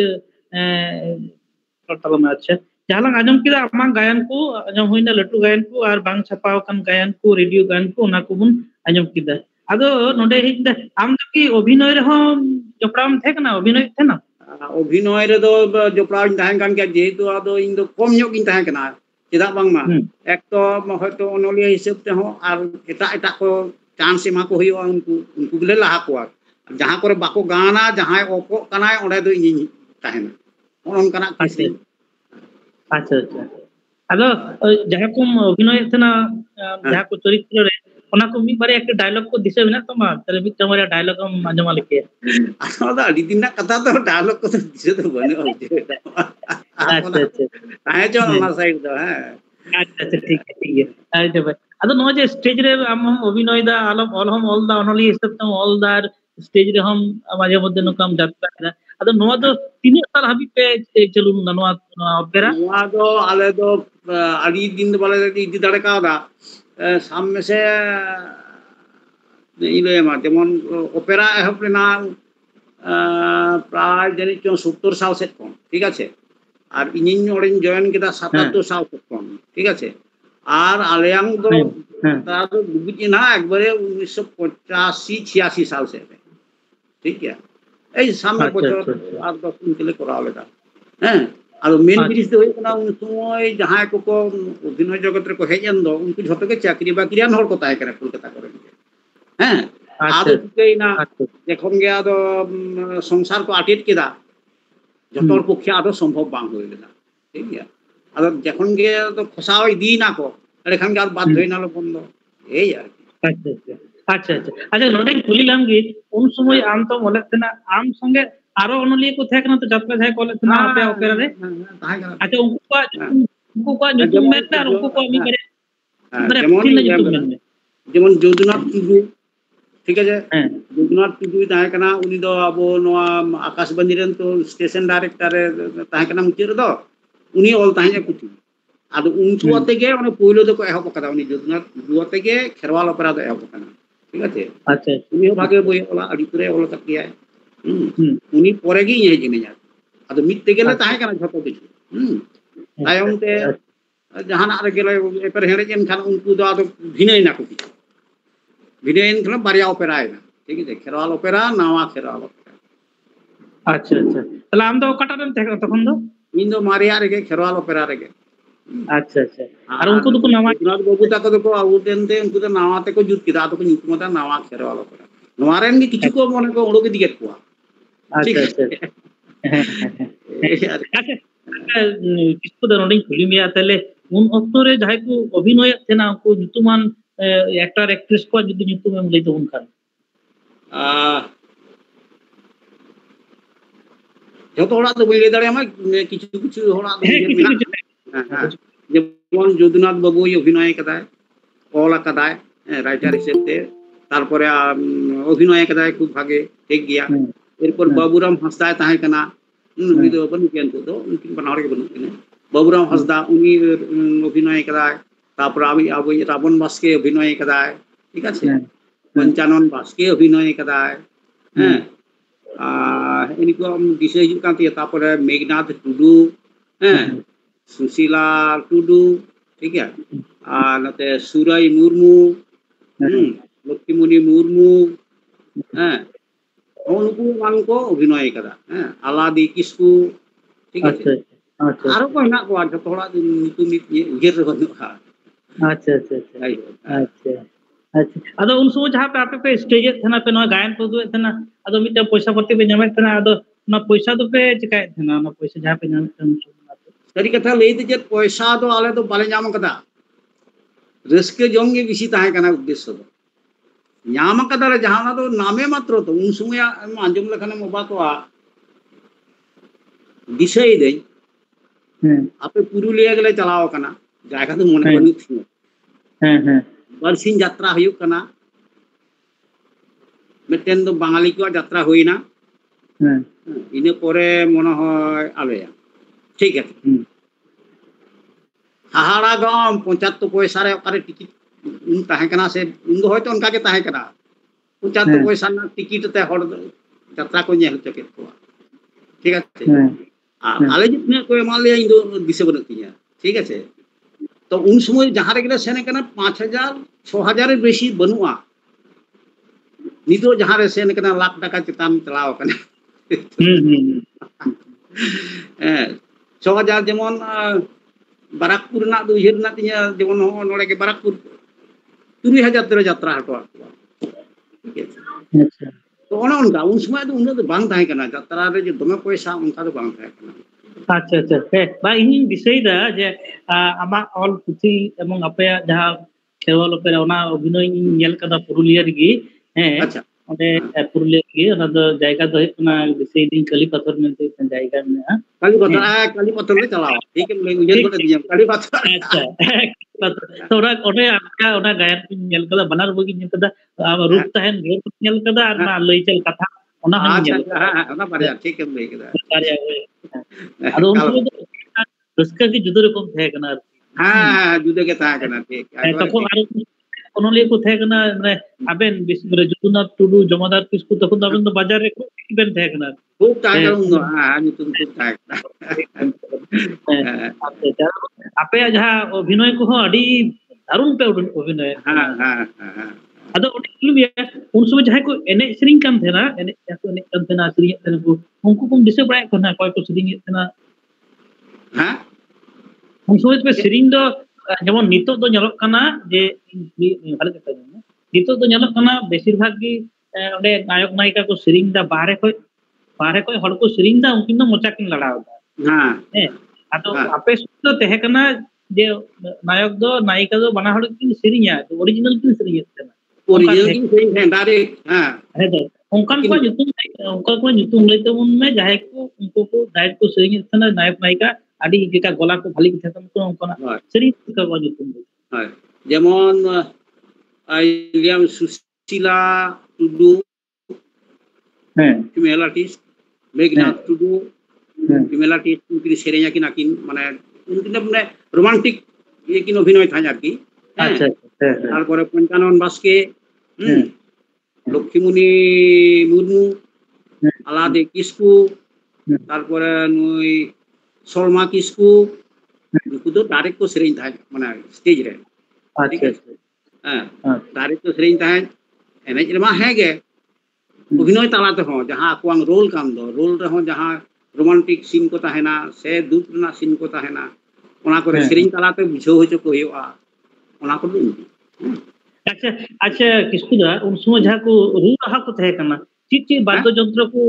टोटल में अच्छा जहां आजम किदा आमा गायन को आजम होइना लटू गायन को और बांग छपाव कन गायन को रेडियो गायन को ओना को बुन आजम किदा आदो नोडे हिद आम तो की अभिनय रे हो जपड़ाम थे कना अभिनय थे ना अभिनय रे दो जपड़ाव तहन कान के जेतु आदो इन दो कम ᱧᱚᱜ गिन तहन कना चेदा बांग मा एक तो हयतो ओनलिया हिसाब ते हो और एटा एटा को चांस एमा को हुयो उनको उनको गले लाहा को जहां करे बाको गाना जहां ओपो कनाय ओडे दो इन तहन ओन कना किसी अच्छा अच्छा आदो जहां को अभिनय थे ना जहां को चरित्र रे ओना को मी बारे एक डायलॉग को दिसे बिना तो मा तले भी तुम्हारे डायलॉग हम आजमा लिखे आदा अडी दिन ना कथा तो डायलॉग को दिसे तो बने अच्छा अच्छा आए जो ना साइड दो है अच्छा अच्छा ठीक है अच्छा भाई आदो नो जे स्टेज रे हम अभिनय दा आलम ऑल दा ओनली हिसाब तो ऑल दा स्टेज रे हम माजे मध्य नो काम जात्रा आदो नो दो 3 साल हबी पे चलू नवा ऑपेरा नवा दो आले दो अडी दिन बाले इदी दाड़े कादा सामने से इले मा जेमन ओपेरा एहब रेना प्राय जनी चो 70 साल से कम ठीक আছে আর ইনিন ওরেন জয়েন কেদা 77 সাল কম ঠিক আছে আর আলিয়াং তো তারা তো বুঝি না একবারে 1985 86 साल से ठीक है এই সামনে বছর আর 10 দিন কেলে করা হলো হ্যাঁ আর মেন জিনিস তো হইনা উন সময় যাহাই কো অভিনয় জগত রে কো হেজেন দো উনকু ঝতকে চাকরি বাকরিয়ান হর কথা হয় করে কলকাতা করে হ্যাঁ আদো কই না যখন গিয়া তো সংসার को আটিট কেদা যতর পক্ষে আদো সম্ভব বাং হইলা ঠিক আছে আর যখন গিয়া তো খসাও দি না কো আরে খান আর বাদ হই না লো বন্ধ এই আর अच्छा अच्छा अच्छा अच्छा नोडे खुलिलाम गी उन समय आम तो बोले थे आम संगे आरो ओनली को थे ना तो जात्रा जाय कोले थे आपे ओपेरा रे अच्छा उनको को नुतुम में और उनको को मी करे যেমন যোজনাথ টুডু ঠিক আছে যোজনাথ টুডু তাহে কানা উনি দো আবো নোয়া আকাশবাণী রেন তো স্টেশন ডাইরেক্টর তাহে কানা মুচির দো উনি অল তাহে কুটি আদো উনকু আতেগে মানে পয়লো দো এহব কাদা উনি যোজনাথ টুডু আতেগে খেরওয়াল অপেরা দো এহব কানা ঠিক আছে আচ্ছা উনি ভাগে বই ওলা আদি করে ওলা কাটিয়া উনি পরে গি ইয়ে জিনে যা আদো মিটতে গেলে তাহে কানা ঝত কিছু তায়মতে जहाना रे गेले एपर हेरे जेन खान उनको दो आदो भिनय ना कुछ भिनय इन खान बारिया ओपेरा है ना ठीक है खेरवाल ओपेरा नवा खेरवाल ओपेरा अच्छा अच्छा तले आम दो कटा रे थे तखन दो इन दो मारिया रे के खेरवाल ओपेरा रे के अच्छा अच्छा और उनको तो नवा गुजरात बाबू तक तो आउटेनते उनको तो नवा ते को जुत किदा तो को निकुमता नवा खेरवाल ओपेरा नवा रेन की किछु को मने को उड़ो के दिगे को अच्छा अच्छा किसको दरोडिंग खुली में आतले उन ऑक्टो रे जाय को अभिनय थे ना को जुतुमान एक्टर एक्ट्रेस को जदि जुतु में ले तो उनका जो तो होड़ा तो बोले दाड़े हम किछु किछु होड़ा যেমন যদুনাথ বাবু অভিনয় কদায় কলা কদায় রাইটার হিসেবে তারপরে অভিনয় কদায় খুব ভাগে ঠিক গিয়া এরপর বাবুরাম হাসদা তাহে কানা উনি তো বন কেন তো উনকি বানারে বন কেন বাবুরাম হাসদা উনি অভিনয় কদায় তারপর আমি আবই রাবণ বাসকে অভিনয় কদায় ঠিক আছে পঞ্চানন বাসকে অভিনয় কদায় হ্যাঁ इनको दिशा हिजुग कान तिया तापरे मेघनाथ टुडू हैं सुशीला टुडू ठीक है नते सुरई मुर्मू लक्ष्मीमुनि मुर्मू हैं उनको मान को अभिनय करा हैं आलादी किस्कू ठीक है आरो को ना को थोड़ा नीतु नीत ये उजेर बनुआ अच्छा अच्छा अच्छा अच्छा अदो उन समय जहां पे आपे पे स्टेज थना पे न गायन को दुए थना अदो मिटे पैसा पत्ती पे जमे थना अदो ना पैसा तो पे चिकाय थना ना पैसा जहां पे जमे थना सरी कथा ले जे पैसा तो आले तो बाले जाम कदा रस्के जोंगे बिसी ताहे कना उद्देश्य दो नाम कदाले जहां दो नामे मात्र तो उन समय आंजम लेखाने मोबा तो दिशा दे आपे पुरुलिया गले चलाओ कना जायगा तो मने बनु थी बरसिन यात्रा हुयुक कना मिटेन दो बांगाली को यात्रा हुईना इने परे मन होय आलेया ठीक है हाहाड़ा गम 75 पैसा रे ओकारे टिकट उन ताहे कना से उन दो होयतो उनका के ताहे कना 75 पैसा ना टिकट ते हर यात्रा को नेल चकेत को ठीक है आले जितने को मान लिया इन दो दिसे बनतिया ठीक है तो उन समय जहां रे सेने कना 5000 6000 बेसी बनुआ नितो जहां रे सेने कना लाख टाका चितान चलाव कना 6000 जेमन बाराकपुर ना दो उहर ना तिया जेमन नोड़े के बाराकपुर 3000 तेरे यात्रा हटवा ठीक है अच्छा तो ओना उनका उन समय तो उन तो बांग ताहे कना यात्रा रे जो दमे पैसा उनका तो बांग ताहे कना अच्छा अच्छा हे बा इन विषय दा जे आमा ऑल पुथी एवं अपे जहां खेवल पे ओना अभिनय नेल कदा पुरुलिया गी हे अच्छा ओडे पुरुलिया गी ओना दो जायगा दो ना विषय दिन कली पत्थर में जायगा में कली पत्थर में चलाओ ठीक है मैं उजर को दिया कली पत्थर अच्छा थोड़ा ओडे आपका ओना गायन नेल कदा बनार बगी नेल कदा रूप तहन नेल कदा और ना लई चल कथा ओना हम नेल हां ओना बारे ठीक है मैं कदा बारे अदो उनको रस्का की जुदो रकम थे कना हां जुदो के ता कना ठीक तखन आरो ओनले को थे कना माने आबेन बिस्कुरे जुदुनाथ टुडू जमादार किसको तखन आबेन तो बाजार रे को बेन थे कना खूब ता करूंगा हां नितुन खूब ता आपे जहां अभिनय को अडी दारुण पे अभिनय हां हां हां अदो ओटिलबिया उन समय जहां को एने श्रिंग कान थे ना एने एने कान थे ना श्रिंग थे को उनको को दिसे बड़ा को ना कोई को श्रिंग थे ना हां उन समय पे श्रिंग दो जेमन नितो दो ñelok kana जे हल कथा नितो दो ñelok kana बेसिर भाग की ओडे नायक नायिका को श्रिंग दा बाहरे कोई हड़ को श्रिंग दा उनकिन दो मोचा किन लड़ाव दा हां हे अतो आपे सुतो तहे kana जे नायक दो नायिका दो बना हड़ किन श्रिंगा तो ओरिजिनल किन श्रिंग थे ओरिजिनल किन श्रिंग है डायरेक्ट हां है तो उनकन को nyutum लेते उनमें जाहे को उनको को डायरेक्ट को श्रिंग थे ना नायक नायिका आदि जेका गला को भाली थे तो उनकना श्रिंग का को nyutum हां जेमन आइलियम Sushila Tudu female artist Meghnath Tudu female artist उनकी सेरेया की नाकिन माने उनकी माने रोमांटिक ये किन अभिनय था यार की अच्छा तार परे पंचानन बास्के लक्ष्मीमुनि मुर्मू आलादे किस्कू तार परे नुई सलमा किस्कू उनको तो डायरेक्ट को सेरेन था माने स्टेज रे अच्छा हां डायरेक्ट को सेरेन था एने जमा है गे अभिनय तालाते हो जहां को रोल काम दो रोल रे हो जहां रोमांटिक सीन को ताहेना से दुख ना सीन को ताहेना ओना को सेरेन तालाते बुझो हो को होआ ओना को अच्छा अच्छा किसको दा उन समय जहां को रू रहा को थे कना चिची वाद्य यंत्र को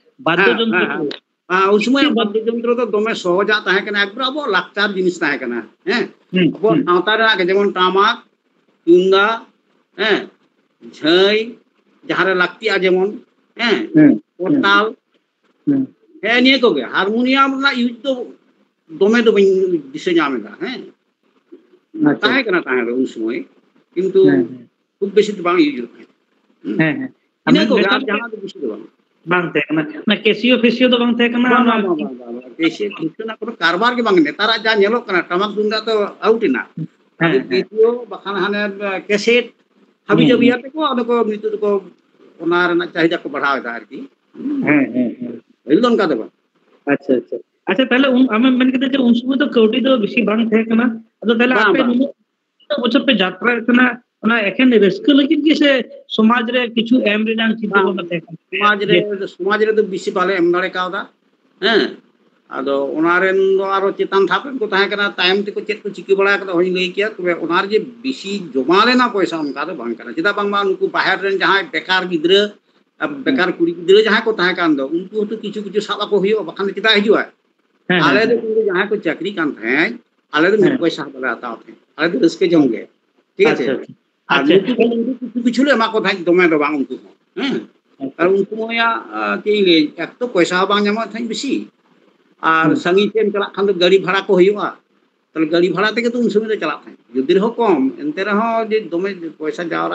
हां उस समय वाद्य यंत्र तो दमे सहजा ताहे कना एक अब लाक्चार जिनिस ताहे कना हैं अब सावतारा के जेमन टामाक तुंगा हैं झई जहां रे लाक्तिया जेमन हैं कोताल है निये को गे हारमोनियम ना यूज तो दमे तो दिसे जामेगा हैं ताहे कना ताहे उन समय किंतु खूब बेसी तो बांग यूज हैं इने को आप जहां तो बेसी तो बांग थे कना ना केसियो फेसियो तो बांग थे कना केसियो किछु ना कोनो कारबार के बांग नेतारा जा नेलो कना टमक दुंदा तो आउट ना केसियो बखान हाने कैसेट हबी जब याते को अन को नितु को ओना रे ना चाहिदा को बढ़ाव दा आरकी एकदम का देबा अच्छा अच्छा अच्छा पहले उन हमें मन कहते उन समय तो कौटी तो बेसी बांग थे कना तो पहले आपे तो बचर पे यात्रा कना ओना एखन रिस्क लेकिन किसे समाज रे किछु एम रे डांग चिंता को थे समाज रे तो बेसी बाले एम दाड़े कावदा हैं आदो ओना रे नो आरो चितान थापन को ताहे कना टाइम ते को चेक को चिकी बड़ा का होई लई किया तबे ओनार जे बेसी जमा लेना पैसा उनका तो बांग कना चिता बांग उनको बाहर रे जहां बेकार गिद्र अब बेकार कुड़ी गिद्र जहां को ताहे कान दो उनको तो किछु किछु साबा को होयो बखान चिता हिजुआ आले तो जहां को चाकरी कान थे आले तो पैसा बड़ा आता थे आले तो रिस्क जोंगे ठीक আছে আর কিছু কিছু লে এমা কথা দমে দ বাং উনকু হ্যাঁ আর উনকু ময়া কি এক তো পয়সা বাং জামা থাই বেশি আর সঙ্গী টেন চালাক খান গাড়ি ভাড়া কো হইবা তাহলে গাড়ি ভাড়া থেকে তো উন সময় চালাক থাই যদি রহ কম এনতে রহ যে দমে পয়সা যাওরা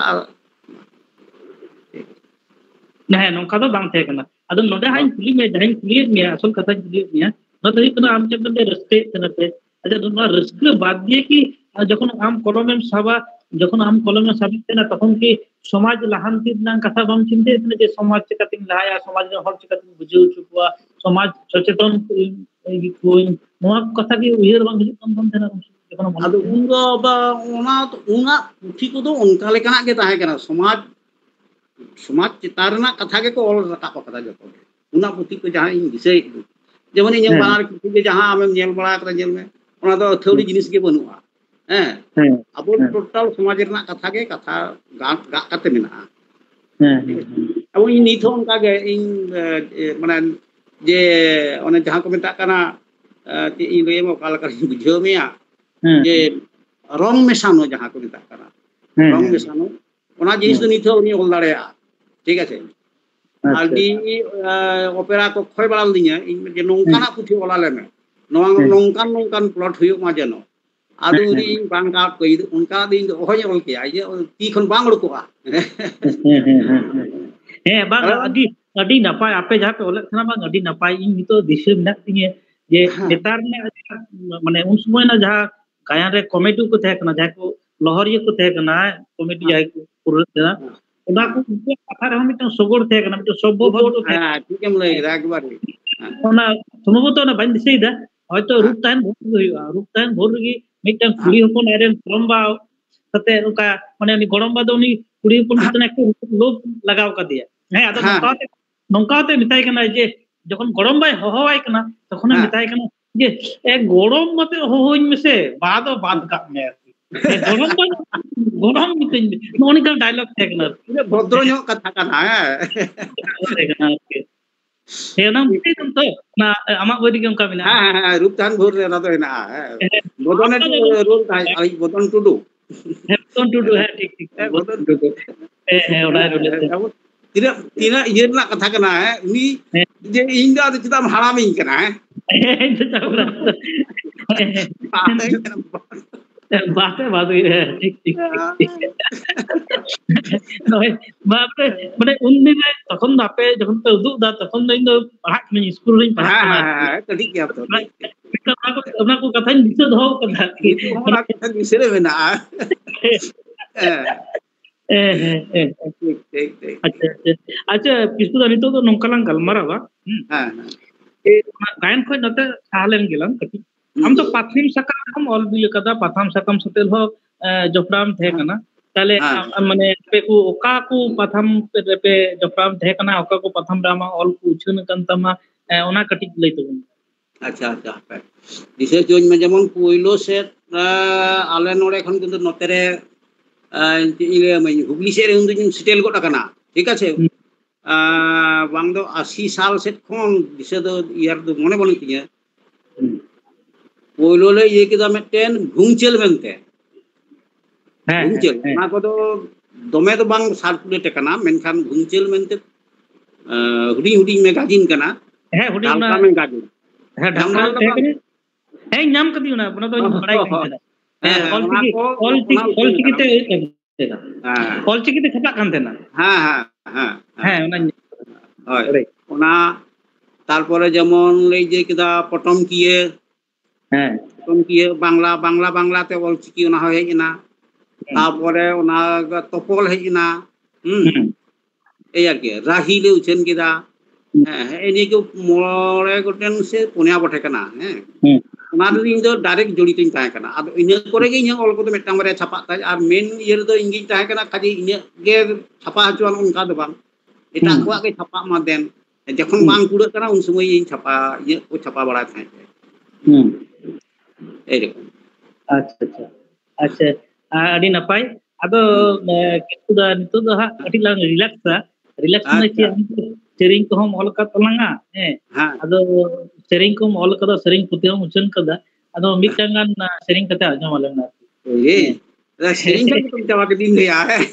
nah nongka do bang thek na ado node hain kuli me dahin kuli me asol katha kuli me no tahi kana am chak de raste tenate acha do na raste bad diye ki jokhon am kolomem saba jokhon am kolomem sabite na tokhon ki somaj lahanti nang katha bam chinte tene je somaj chekatin laya somaj hor chekatin bujeu chukwa somaj socheton kuin noa katha ki uyer bang hijuk kam kam tena jokhon ado unga ba una puthi ko do onka lekana ge tahe kana समाज चितारना कथा के को ऑल रखा पकड़ा जतो उना पुती को जहां इन दिसे जेमन इन बार के जहां हम नेल बड़ा कर जेल में ओना दो थोड़ी जिनिस के बनुआ हैं अब टोटल समाज रना कथा के कथा गा कते मेना अब इन निथो उनका के इन माने जे ओने जहां को मेता कना इन रे मो काल कर बुझो मेया जे रंग मेसानो जहां को मेता कना रंग मेसानो ओना जिनिस तो निथो उनी ओल दाड़ेया ठीक है আর দি অপেরা को খয় বাড়াল দিnya इन जे नोंकाना पुथि ओला लेमे नोंकान नोंकान प्लॉट हुयो मा जनो आदु री बांग का कई उनका दिन होय ओल के आजे ती खन बांग उडकोआ हे बांग अडी नपाय आपे जहां पे ओले खना बांग अडी नपाय इन नितो दिशे मिनाक तिने जे नेतार ने माने उन समय ना जहां गायन रे कॉमेडी को थे कना जहां को लहरिया को थे कना कॉमेडी जहां को पुरना ओना को कथा रे मिटन सगोड़ थे कना मिटन सबो भगो थे हां ठीक है लई एकबार ओना संभवत ना बाइन दिसेदा হয়তো রূপ তান ভোর gi মিটন কুড়ি হপন আরেন গরমবা সাথে ওকা মানে উনি গরমবা দ উনি কুড়ি হপন মিটন একটা লোভ লাগাও কা দিয়া হ্যাঁ আদা নংকাতে মিটাই কানা যে যখন গরমবাই হওয়াই কানা তখন মিটাই কানা যে এক গরম মতে হইন মেসে বাদ কা মে গরম মিটেন ননিকা ডায়লগ থেকনা ভদ্র ᱧᱚᱜ কথা কানা हे नाम मिटेन तो ना आमा बडी के उनका बिना हां रूपदान भोर रे ना तो हेना बदन रोल ताई आई बदन टुडू है ठीक बदन टुडू हे ओडा रोले तीना ये ना कथा कना है उनी जे इंदा तो चिता हरामी कना है बात है ठीक नय बापरे माने उनने तखन आपे जखन पे उदुक दा तखन इन पढ़ा में स्कूल रे पढ़ा हां कदी क्या तो अपना को कथा दिसे दो कथा हमरा कथा दिसे रे ना ठीक अच्छा किसको जानी तो नोंकालां गलमारावा हां ए गायन खय नते सालेन गेलां कति हम तो पाथम सकम ऑल बिल कदा पाथम सकम सतेल हो जफराम थे कना ताले माने पे को ओका को पाथम पे जफराम थे कना ओका को पाथम रामा ऑल को उछन कंतमा ओना कटिक लई तो अच्छा दिसे जोन में जेमन पोइलो से आले नोडे खन किंतु नतेरे इले मैं हुगली से रे उन सिटेल गोटा कना ठीक আছে बांग दो 80 साल से खन दिसे दो यार दो मने बन तिया पोइलो ले ये किदा मिटन घुंचेल मेनते घुंचेल ना को दो दमे तो बांग सार्कुलेट कना मेनखान घुंचेल मेनते हुडी हुडी में गाजिन कना है हुडी ना में गाजिन है ढंगल है नाम कदी ना बना तो बड़ाई करते ऑल चिकिते ऑल चिकिते खता कानते ना हां ओना तारपरे जेमन लई जे किदा पटम किए पटम किए बांग्ला ते ऑल चिकी ओना हेजना तारपरे ओना तपल हेजना ए आके राही ले उछन किदा एनी को मोरे गोटेन से पुनिया बठे कना ओना इन दो डायरेक्ट जड़ित इन ताहे कना अब इन करे गे इन ऑल को मेटांग बारे छापा ताय आर मेन ईयर दो इंगी ताहे कना खाली इन गे छापा हचुआन उनका दो बांग एटा को के छापा मा देन जखन बांग कुड़ कना उन समय इन छापा ये को छापा बड़ा थाय ए रे अच्छा अडी नपाय आदो किसुदा नितो दो हा अडी लांग रिलैक्स ना कि सेरिंग को हम ऑल का तलंगा आदो सेरिंग को ऑल कदा सेरिंग पुते हम उचन कदा आदो मिटांगान सेरिंग कते आजम वाला ना सेरिंग का तुम चावा के दिन गया है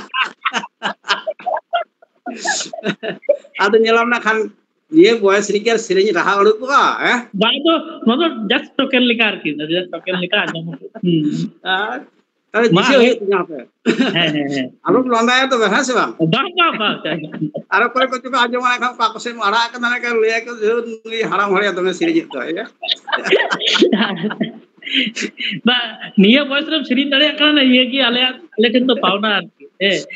आदो nyala na kan ये बॉयस रिकर सेरिंग रहा उड़ू को है बाय जस्ट टोकन लिखा आरकी जस्ट टोकन लिखा आजम अरे दिशे हुई यहाँ पे आलोक लौंडा है तो वह से बांग अरे कोई कुछ को आजम वाला खाम पाको से मारा का ना कर लिया कि ये हराम हो रहा तो मैं सीरीज तो है बा निया बॉयस रब सीरीज दड़े करना ये कि आले ठन तो पावना आरकी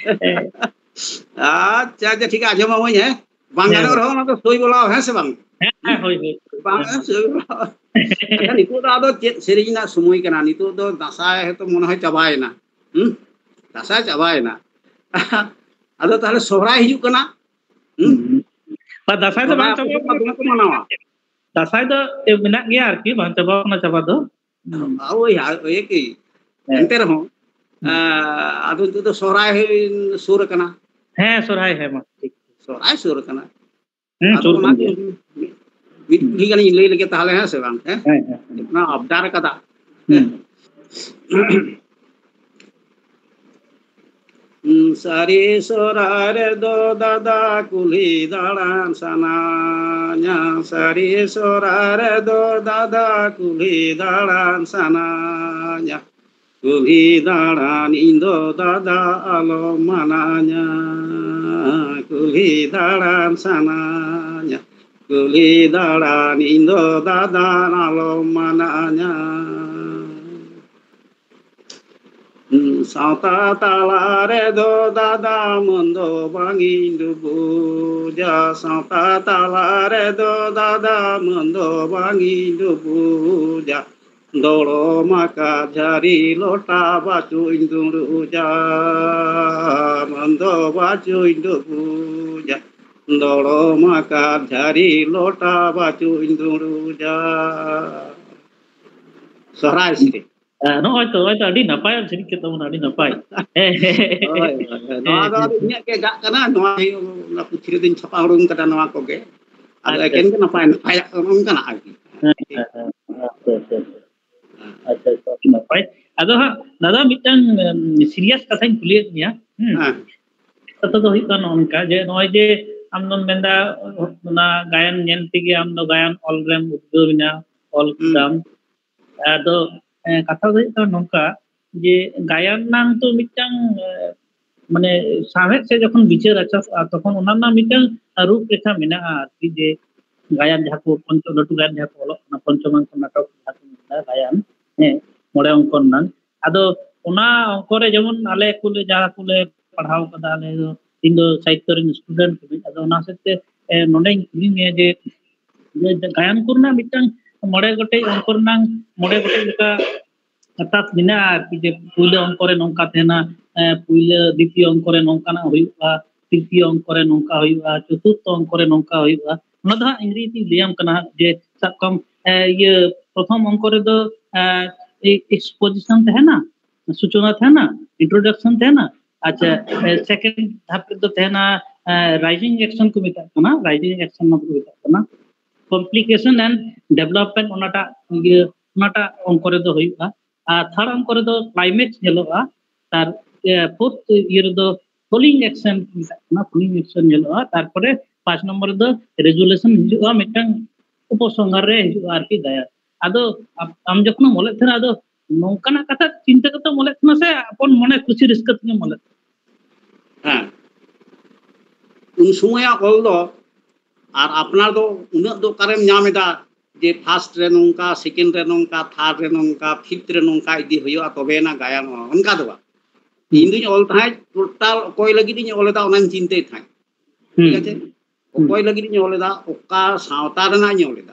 अच्छा ठीक है आजम हुई है बांगाना रहो ना तो सोई बोला है से बांग होई बांगा सोई बोला नितो दा दो सेरिंग ना समय कना नितो दो दासाय है तो मन है चाबाय ना दासाय चाबाय ना आदो ताहले सोहराय हिजु कना बा दासाय तो बांग चाबा को मनावा दासाय तो मेना गया आरकी बांग चाबा ना चाबा दो ओय ये की एंते रहो आदो तो सोहराय सुर कना है सोहराय है मा ठीक सोहराय सुर कना आदो ना भी कनी ले लगे ताहले है से बांग है इतना अबदार कदा सारी सोरार दो दादा कुली दाड़ान सनान्या सारी सोरार दो दादा कुली दाड़ान सनान्या कुली दाड़ान इंदो दादा आलो मनान्या कुली दाड़ान सनान्या कुली दाड़ान इंदो दादा आलो मनान्या साता तालारे दो दादा मुंदो बांगिंदु पूजा साता तालारे दो दादा मुंदो बांगिंदु पूजा दोड़ो माका झारी लोटा बाचु इंदु रुजा मुंदो बाचु इंदु पूजा दोड़ो माका झारी लोटा बाचु इंदु रुजा सोहराय श्री नोय तो अडी नपाय सिरी के तो अडी नपाय नोआ दो इन्या के गा कना नोआ ना पुथरी दिन छपा उडुम कदा नोआ को के आदो एकेन के नपाय नपाय उडुम कना आकी अच्छा नपाय आदो हा दादा मिटन सीरियस कथाኝ कुलियत निया कथा तो हुई कान उनका जे नोय जे आम नन मेंदा ना गायन नेन तिगे आम नो गायन ऑलरेम उद्गोविना ऑल दाम आदो कथा तो नौका जे गायन नाम तो मिटन माने साहेब से जखन विचार अच्छा तखन ओना ना मिटन रूप रेखा मेना आरती जे गायन जहाँ को पंच लटू गायन जहाँ को ना पंचमांक नाटक जहाँ गायन हे मोड़े अंकन नान आदो ओना अंकरे जेमन आले कुले जहाँ कुले पढ़ाव कदा आले दो इन दो साहित्य रिन स्टूडेंट को आदो ओना सेते नोडे कुली जे गायन करना मिटन मोड़े गोटे अंकर नांग मोड़े गोटे लेका कथा मिना कि जे पुइले अंकरे नौका तेना पुइले द्वितीय अंकरे नौका ना हुइबा तृतीय अंकरे नौका हुइबा चतुर्थ अंकरे नौका हुइबा ओना दा इंग्रेजी लेम कना जे सबकम ये प्रथम अंकरे दो एक्सपोजिशन थे ना सूचना थे ना इंट्रोडक्शन थे ना अच्छा सेकंड धाप दो थे ना राइजिंग एक्शन को मिता कना राइजिंग एक्शन ना को मिता कना कॉम्प्लिकेशन एंड डेवलपमेंट ओनाटा ये ओनाटा अंकरे दो हुइबा थर्ड अंकरे दो क्लाइमेक्स जेलोआ तार फोर्थ ईयर दो फॉलोइंग एक्शन ना फॉलोइंग एक्शन जेलोआ तार परे 5 नंबर दो रेजुलेशन हिजुआ मिटन उपसंहार रे हिजुआ आरकी दया आदो आम जखन मोले थना आदो नौकाना कथा चिंता कतो मोले थना से अपन मने खुशी रिस्कत ने मोले हां उन समय ऑल दो और अपना दो उन दो करेम नामेदा जे फर्स्ट रे नोंका सेकंड रे नोंका थर्ड रे नोंका फिफ्थ रे नोंका इदी होयो तबेना गायन उनका दो इन दिन ऑल थाय टोटल कोई लगी दिन ऑलदा उन चिंते थाय ठीक है कोई लगी दिन ऑलदा ओका सावता रना ऑलदा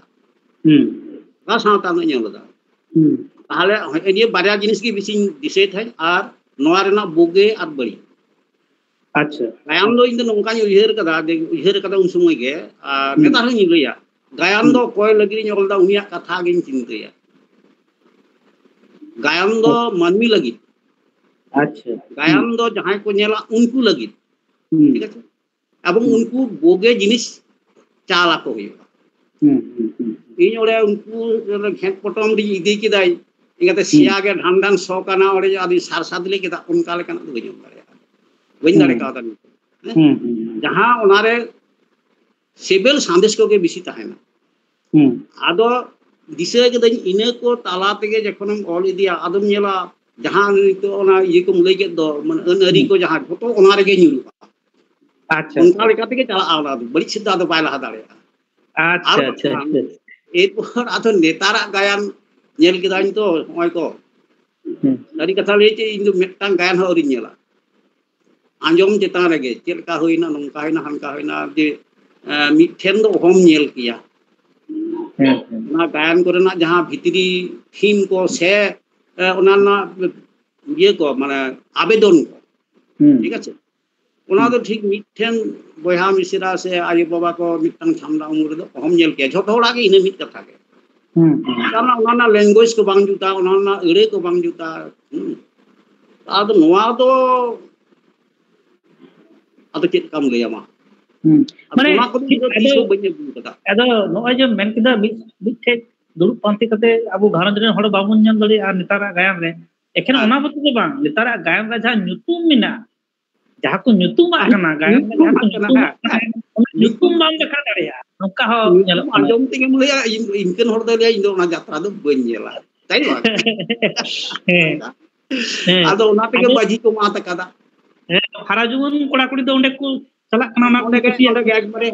का सावता न ऑलदा ताहले एनी बारया जिनिस की बिसिं दिसे थाय और नोआ रेना बोगे और बड़ी अच्छा गायन दो इन नोंका उयहर कदा उन समय गे नेता हनी लैया गायन दो कोई लगी दिन ऑलदा उनिया कथा गिन चिंतेया गायन दो मानवी लगी अच्छा गायन दो जहां को नेला उनको लगी ठीक है अब उनको बोगे जिनिस चाला को हुई इन ओरे उनको घेट पटम दी इदी किदाई इंगाते सिया के ढांडन सो काना और आदि सार सादले के उनका लेकिन तो बनी बनी दाड़े का जहां उनारे सिविल सांदेश को के बिसी ताहेना आदो दिसे के दई इने को ताला तेगे जखनम ऑल इदिया आदम नेला जहां तो ओना ये को मुले के दो मन अनरी को जहां फोटो ओना रे के न्यूल अच्छा उनका लेका तेगे चला आला बड़ी सिद्धा दो पायला दाड़े अच्छा अच्छा एरपर आदो नेतारा गायन नेल के दाइन तो होय को दाड़ी कथा ले चे इन मेटांग गायन हो रिनेला आंजोम चेतान रे चेलका होइना नंका होइना हनका होइना जे मिठेन दो होम नेल किया ना गायन करना जहां भितरी थीम को से ओना ये को माने आवेदन को ठीक है ओना तो ठीक मिठेन बहा मिसिरा से आयो बाबा को मिटन छामदा उमर दो होम नेल किया झोटो होड़ा के इने मिट कथा के karena ओना लैंग्वेज को बांग जुता ओना अड़े को बांग जुता आद नोआ तो आद चेत काम गया मा माने ओना को दिसो बने बुदा अदो नोय जे मेन किदा मिठे दुरुप पांति कते अबो घारंज रे हड़ बाबुन ñam दड़ी आ नेतारा गायन रे एखन ओना बत दो बांग नेतारा गायन रा जहां न्युतुम मिना जहां को न्युतुम आकना गायन रे जहां को न्युतुम बांग देखा दड़िया नोका हो ñel आजम तेगे मुले इनकन हड़ दे इन दो ना यात्रा दो बन ñela ताई आदो ओना तेगे बाजी को मा तकादा हारा जुवन कोड़ा कुड़ी दो ओंडे को चला कना ना ओंडे के एक बारे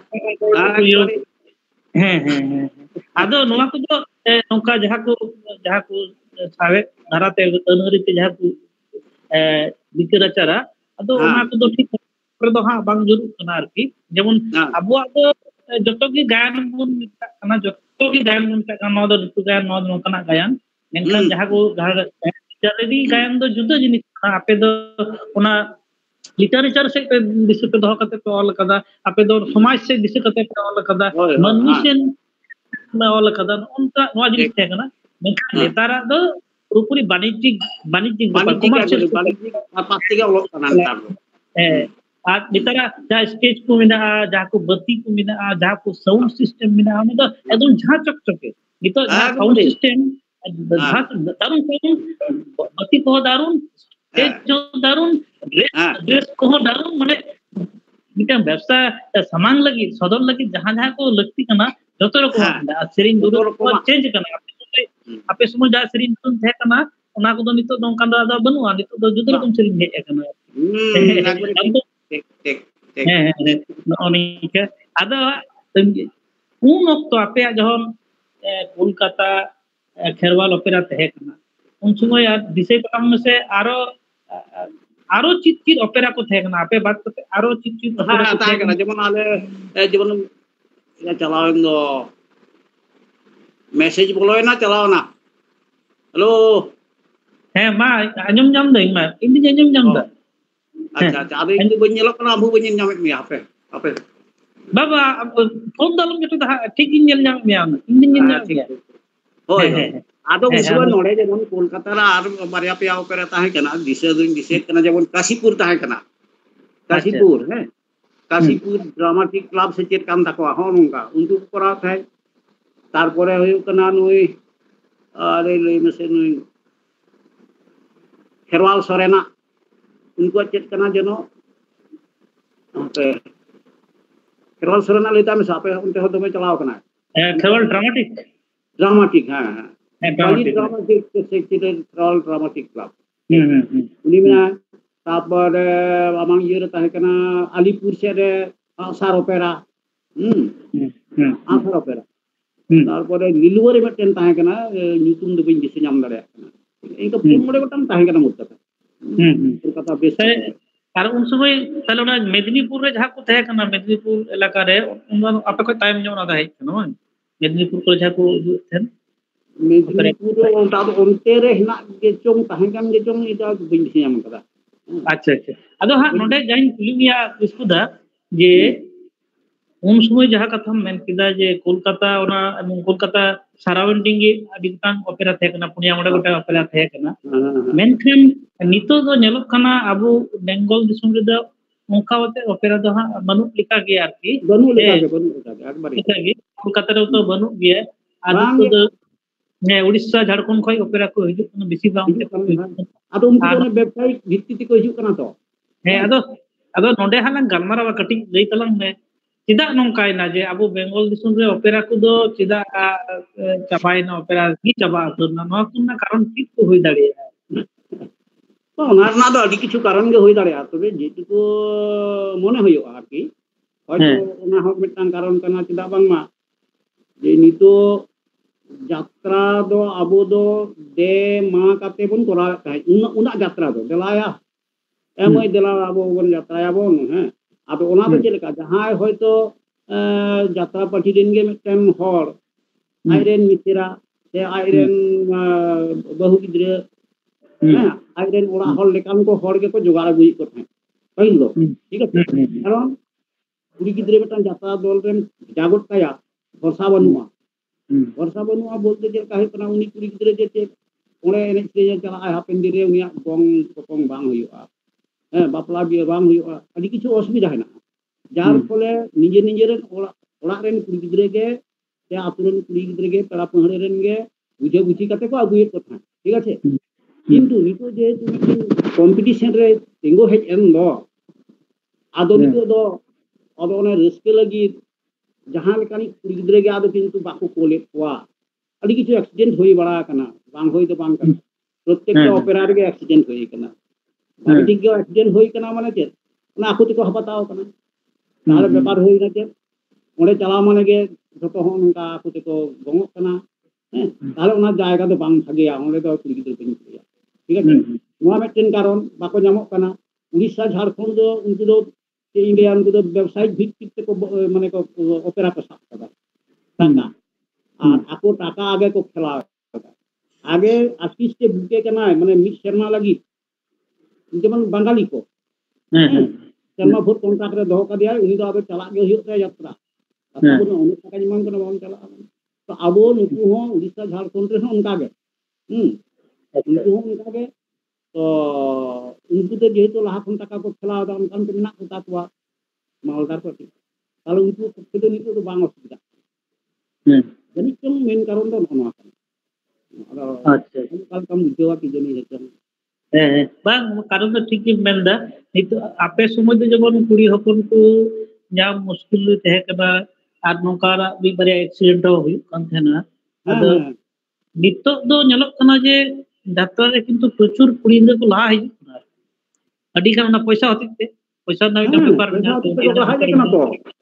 हां आदो नोवा को दो नोका जहां को सावे धाराते अनहरी ते जहां को बिकर आचारा आदो ओना को दो ठीक पर दो हां बांग जरूर कना आरकी जेमन अबुआ दो जतो की गायन बुन कना जतो की गायन बुन कना नो दो ऋतु गायन नो नोकना गायन मेनखान जहां को जरेडी गायन दो जुदा जिनिस आपे दो ओना लिटरेचर से दिसे पे दो कते पे ऑल कदा आपे दो समाज से दिसे कते पे ऑल कदा मनमी से में ऑल कदा उनका नो जिनिस थे कना मेनखान नेतारा दो पूरी वाणिज्यिक कमर्शियल पास्ती के ऑल कना आज नेतारा जहां स्टेज को मिना जहां को बत्ती को मिना जहां को साउंड सिस्टम मिना हम तो एकदम जहां चकचके नितो साउंड सिस्टम दारुन बत्ती को दारुन स्टेज जो दारुन ड्रेस को दारुन माने मिटा व्यवसा सामान लगी सदर लगी जहां जहां को लगती कना जतो रकम सेरिंग दुरो को चेंज कना आपे समय जा सेरिंग तुन थे कना ओना को नितो नोंका दा बनुआ नितो दो जुदा रकम सेरिंग हे कना ठीक आदो उन वक्त आपे जहन कोलकाता खेरवाल ओपेरा तहे कना उन समय दिसे काम में से आरो चित ओपेरा को तहे कना आपे बात करते आरो चित ओपेरा को तहे कना जेमन आले जेमन या चलावन दो मैसेज बोलो ना चलाओ ना हेलो हे मा आंजम जाम दई मा इन आंजम जाम दा अच्छा अच्छा आदो इन बन ñelo kana bu bन ñam mi ape baba phone दालम जतो ठीक इन ñel ñam mi am in ñam mi होय आदो उसवा नोडे जेमन कोलकाता रा आर बारिया पे ओपेरा ताहे कना दिसे कना जेमन काशीपुर ताहे कना काशीपुर है काशीपुर ड्रामाटिक क्लब से चेत काम ताको हो नंका उनको करा थाय तार परे होय कना नुई अरे ले मसे नुई खेरवाल सोरेना उनको चेत कना जनो खेरवाल सोरेना लेता में सापे उनते हो दमे चलाओ कना खेरवाल ड्रामाटिक हां ड्रामाटिक से खेरवाल ड्रामाटिक क्लब उनी में तापर आमां ये ताहे कना अलीपुर से रे आसार ओपेरा आसार ओपेरा तार परे नीलुवरे मेटेन ताहे कना न्यूतुम दो बिन दिसे नाम दाड़े इनका पुमड़े गोटम ताहे कना मुत्ता कोलकाता बेस ᱟᱨ ᱩᱱ ᱥᱚᱢᱚᱭ ᱛᱟᱦᱞᱮ ᱚᱱᱟ ᱢᱮᱫᱽᱱᱤᱯᱩᱨ ᱨᱮ ᱡᱟᱦᱟᱸ ᱠᱚ ᱛᱟᱦᱮᱸ ᱠᱟᱱᱟ ᱢᱮᱫᱽᱱᱤᱯᱩᱨ ᱮᱞᱟᱠᱟ ᱨᱮ ᱚᱱᱟ ᱟᱯᱮ ᱠᱷᱚᱱ ᱛᱟᱭᱚᱢ ᱧᱚᱜ ᱚᱱᱟ ᱫᱚ ᱦᱮᱡ ᱠᱟᱱᱟ ᱵᱟᱝ ᱢᱮᱫᱽᱱᱤᱯᱩर ᱠᱚ ᱡᱟᱦᱟᱸ ᱠᱚ ᱦᱩᱭᱩᱜ ᱛᱟᱦᱮᱸ ᱢᱮᱫᱽᱱᱤᱯᱩर ᱨᱮ ᱚᱱᱟ ᱫᱚ ᱚᱱᱛᱮ ᱨᱮ ᱦᱮᱱᱟᱜ ᱜᱮ ᱪᱚᱝ ᱛᱟᱦᱮᱸ ᱠᱟᱱ ᱜᱮ ᱪᱚᱝ ᱮᱴᱟ ᱵᱟᱹᱧ ᱫᱤᱥᱟᱹ ᱧᱟᱢ ᱠᱟᱫᱟ ᱟᱪᱪᱷᱟ ᱟᱪᱪᱷᱟ ᱟᱫᱚ ᱦᱟᱸᱜ ᱱᱚᱰᱮ ᱡᱟᱦᱟᱸᱧ ᱠᱩᱞᱤ ᱢᱮᱭᱟ ᱤᱥᱠᱩᱫᱟ ᱡᱮ उन समय जहां कथा मेन किदा जे कोलकाता ओना कोलकाता सराउंडिंग गे अडिटांग ओपेरा थे कना पुनिया मोडे गोटा ओपेरा थे कना मेनखन नितो दो नेलोक कना अबो बेंगल दिसुम रे दो ओंका होते ओपेरा दो हा बनु लिखा गे आरकी बनु लिखा गे एकबारे कोलकाता रे तो बनु गे आदि तो उड़ीसा झारखंड खय ओपेरा को हिजुक कना बेसी बांग ते को आदो उनको तो वेबसाइट भित्ति ते को हिजुक कना तो आदो आदो नोडे हालां गलमारा कटी लई तलांग में चिदा नोंकायना जे अब बेंगल दिसुम रे ओपेरा को दो चिदा चाबायना ओपेरा की चाबा उतरना नोआ कुना कारण चीज को हुई दाड़िया तो ओना दो अडी किछु कारण गे हुई दाड़िया तबे जेटुको मने होयो आरकी हयतो ओना हो मिटान कारण कना चिदा बांगमा जे नितो यात्रा दो अबो दो दे मा काते बन कोरा ताई उना यात्रा दो देलाया एमय देला अबो बन यात्रा बन हैं आदो ओना दो चेलका जहाय हयतो यात्रा पाठी दिन गे मिटन हर आइरेन मित्रा से आइरेन बहु गिद्रे हैं आइरेन ओरा हर लेकान को हर के को जोगाड़ गुई को थाय पहिल दो ठीक है कारण कुड़ी गिद्रे मिटन यात्रा दल रेन जागत काया वर्षा बनुआ बोलते जे काहे कना उनी कुड़ी गिद्रे जे ओणे एने से चला हापेन दिरे उनिया गंग कोकंग बांग हुआ हैं बापला बि बांग हुआ अडी किछु असुविधा है ना जार फले निजे निजे रेन ओड़ा रेन कुड़ी गिद्रे के से आतुरेन कुड़ी गिद्रे के पेड़ा पहड़े रेन गे बुझे बुझी काते को आगुए को था ठीक है किंतु नितो जे तुम कॉम्पिटिशन रे तिंगो हेज एन दो आदो नितो दो आदो ओने रिस्क लगी जहां लेकानी कुड़ी गिद्रे के आदो किंतु बाको कोले कोआ अडी किछु एक्सीडेंट होई बड़ा कना बांग होई तो बांग कना प्रत्येक ओपेरा रे एक्सीडेंट होई कना बाकी के एक्सीडेंट होई कना माने के ना आखु ते को हपताओ कना ताले व्यापार होई ना के ओंडे चला माने के जतो हो नका आखु ते को गंगो कना हैं ताले ओना जायगा तो बांग भागेया ओंडे तो कुड़ी गिद्रे पेन किया ठीक है नोआ मेटेन कारण बाको जामो कना उड़ीसा झारखंड दो उनको दो इंडिया उनको दो वेबसाइट भित्ति ते को माने को ओपेरा को साफ कदा टाका और आको टाका आगे को खेला आगे आर्टिस्ट के बुके कना माने मिड शर्मा लगी जेमन बंगाली को शर्मा भोट कॉन्ट्रैक्ट रे दोहो का दिया उनी दो आबे चला गे हुयो ते यात्रा अब को उनी टाका जिमान को बाम चला तो आबो नुकु हो उड़ीसा झारखंड रे उनका गे उनको हो उनका गे तो उनको तो जेहेतु लाहा खन टाका को खेला दा उनकान को मिना को तातवा मालदार को ताले उनको तो नितो तो बांग असुविधा जनी चंग मेन कारण दो नोआ अच्छा कल कम बुझवा की जनी हेचन बांग कारण तो ठीक ही मेनदा नितो आपे समय दो जबन कुड़ी हपन को जाम मुश्किल तहे कबा आर नोकारा बि बारे एक्सीडेंट हो कान थेना अदो नितो दो ñelok kana je डाक्टर रे किंतु प्रचुर कुड़ी को लाहा हिजु ना अडी का ना पैसा होते पैसा ना व्यापार में लाहा जे कना तो